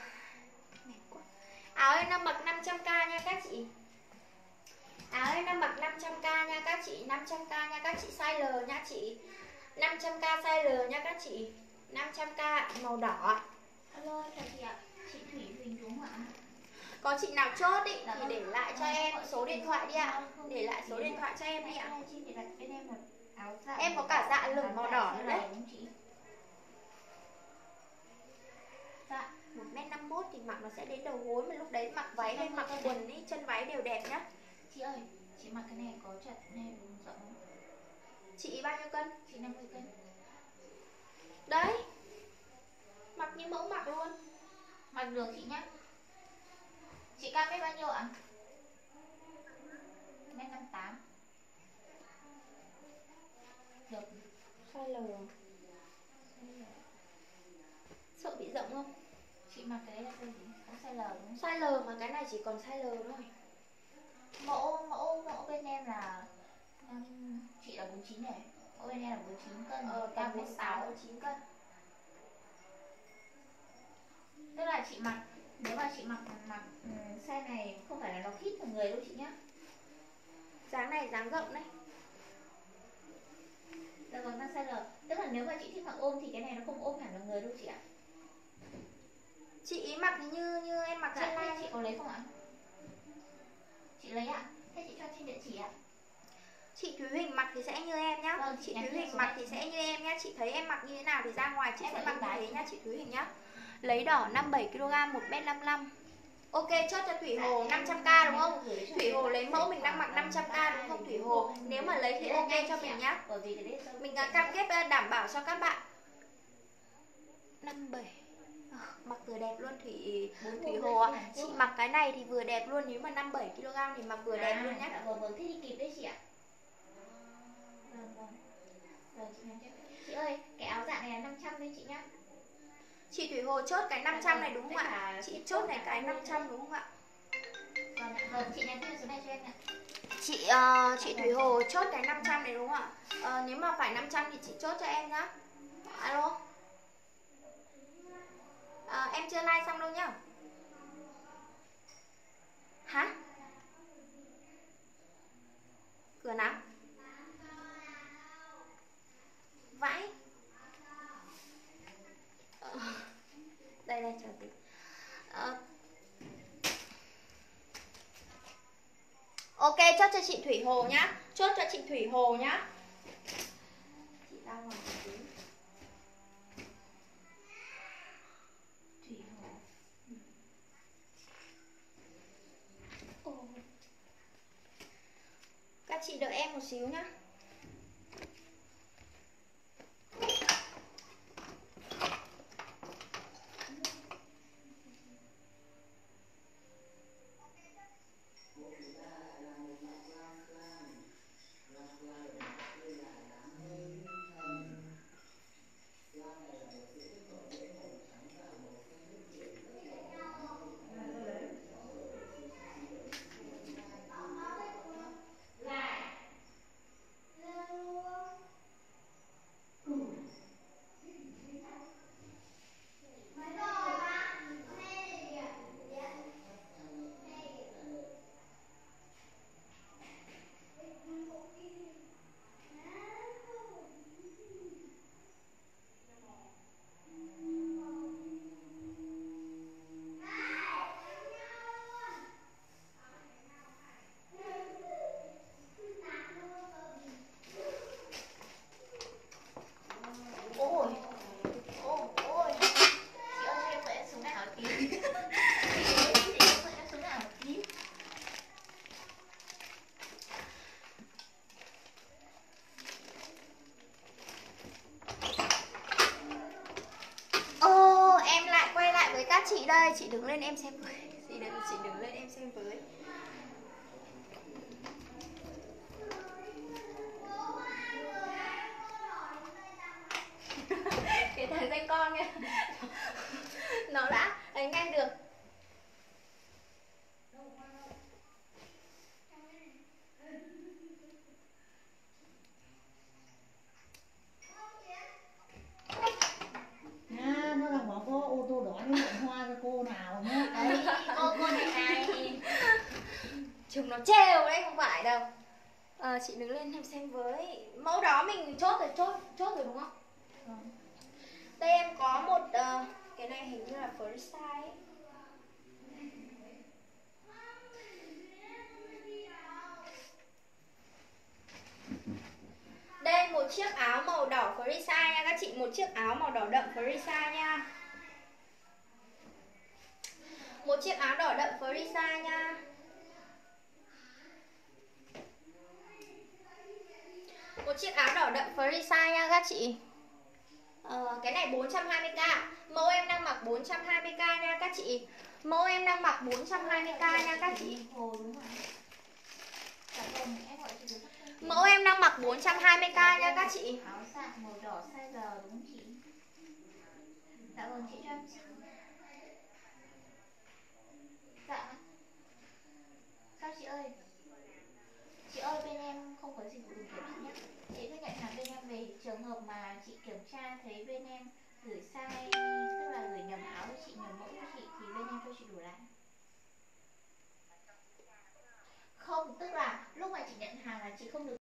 Áo em đang mặc năm trăm k nha các chị. Áo em đang mặc năm trăm k nha các chị. Năm trăm k nha các chị, size L nha chị. Năm trăm k size L nha các chị. Năm trăm k màu đỏ. Alo, chào chị ạ. Chị Thủy Huỳnh đúng không ạ? Có chị nào chốt ý thì để lại cho em số điện thoại đi ạ. Để lại số điện thoại cho em đi ạ. Em có cả dạ lửng màu đỏ nữa đấy. Dạ, một mét năm mươi mốt thì mặc nó sẽ đến đầu gối, mà lúc đấy mặc váy hay mặc quần ý, chân váy đều đẹp nhá. Chị ơi, chị mặc cái này có chặt này rộng không? Chị bao nhiêu cân? Chị năm mươi cân. Đấy. Mặc như mẫu mặc luôn. Mặc được chị nhá. Chị cao mét bao nhiêu ạ? Mét năm mươi tám. Được. Size L. Sợ bị rộng không? Chị mặc cái đấy là size gì? Có size L đúng không? Size L mà cái này chỉ còn size L thôi. Mẫu mẫu mẫu bên em là um, chị là bốn mươi chín này. Mẫu bên em là bốn mươi chín cân, Ờ, cao mét sáu, bốn mươi chín cân. Tức là chị mặc, nếu mà chị mặc mặc um, size này không phải là nó khít vào người đâu chị nhá. Dáng này dáng rộng đấy. Dạ vâng, size L. Tức là nếu mà chị thích mặc ôm thì cái này nó không ôm hẳn vào người đâu chị ạ. Chị mặc thì như như em mặc trên Dạ, thế live. chị có lấy không ạ? Chị lấy ạ? Thế chị cho trên địa chỉ ạ? Chị Thúy Huỳnh mặc thì sẽ như em nhá. Vâng, Chị nhắn Thúy tin Huỳnh số mặc này thì cho sẽ em. như em nhá. Chị thấy em mặc như thế nào thì ra ngoài chị Em sẽ ở mặc Yên như Bái thế chị nhá ạ. chị Thúy Huỳnh nhá. Lấy đỏ năm mươi bảy ki lô gam một mét năm mươi lăm. Ok, chốt cho Thủy Hồ năm trăm k đúng không? Thủy Hồ lấy mẫu mình đang mặc năm trăm k đúng không Thủy Hồ? Nếu mà lấy thì ok cho mình nhá. Mình cam kết đảm bảo cho các bạn. năm mươi bảy. À, mặc vừa đẹp luôn Thủy Thủy Hồ ạ. Chị mặc cái này thì vừa đẹp luôn, nếu mà năm mươi bảy ki lô gam thì mặc vừa đẹp luôn nhá. Dạ vâng vâng, thế thì kịp đấy chị ạ. Vâng vâng. Rồi chị nhắn cho em. Chị ơi, cái áo dạ này là năm trăm đấy chị nhá. Chị Thủy Hồ chốt cái năm trăm này đúng không ạ? Chị chốt này cái năm trăm đúng không ạ? Vâng ạ. Vâng, chị nhắn tin số này cho em ạ. Chị uh, chị Thủy Hồ chốt cái năm trăm này đúng không ạ? Uh, nếu mà phải năm trăm thì chị chốt cho em nhá. Alo. Uh, em chưa like xong đâu nhá. Hả? Cửa nào? Vãi. Uh, đây đây chờ tí. Uh, Ok, chốt cho chị Thủy Hồ nhá. Chốt cho chị Thủy Hồ nhá. Chị ra ngoài một tí. Thủy Hồ. Ừ. Các chị đợi em một xíu nhá. Ôi. Ôi, ôi. Chị ơi cho em mượn số nào tí. Chị ơi cho em mượn số nào tí. Ô, em lại quay lại với các chị đây. Chị đứng lên em xem với. Chị đứng, chị đứng lên em xem với. Cái thằng danh con kia. Nó đã đánh nhanh được. À, nó là bảo có ô tô đỏ nó mượn hoa cho cô nào nhá. Đấy, cô cô này này. Chúng nó trêu đấy không phải đâu. Ờ, chị đứng lên em xem với. Mẫu đó mình chốt rồi, chốt chốt rồi đúng không? Ừ. Đây em có một uh, cái này hình như là freestyle ấy. Đây một chiếc áo màu đỏ freestyle nha các chị, một chiếc áo màu đỏ đậm freestyle nha. Một chiếc áo đỏ đậm freestyle nha. Một chiếc áo đỏ đậm freestyle nha các chị. Ờ, cái này bốn trăm hai mươi k. Mẫu em đang mặc bốn trăm hai mươi k nha các chị. Mẫu em đang mặc bốn trăm hai mươi k nha các chị. Hồ đúng rồi. Dạ vâng, em gọi chị được. Mẫu em đang mặc bốn trăm hai mươi k nha các chị. Áo dạ màu đỏ size L đúng không chị? Dạ vâng, chị cho em xin. Dạ. Sao chị ơi? Chị ơi, bên em không có dịch vụ đường kiểm chị nhé. Chị cứ nhận hàng bên em về, trường hợp mà chị kiểm tra thấy bên em gửi sai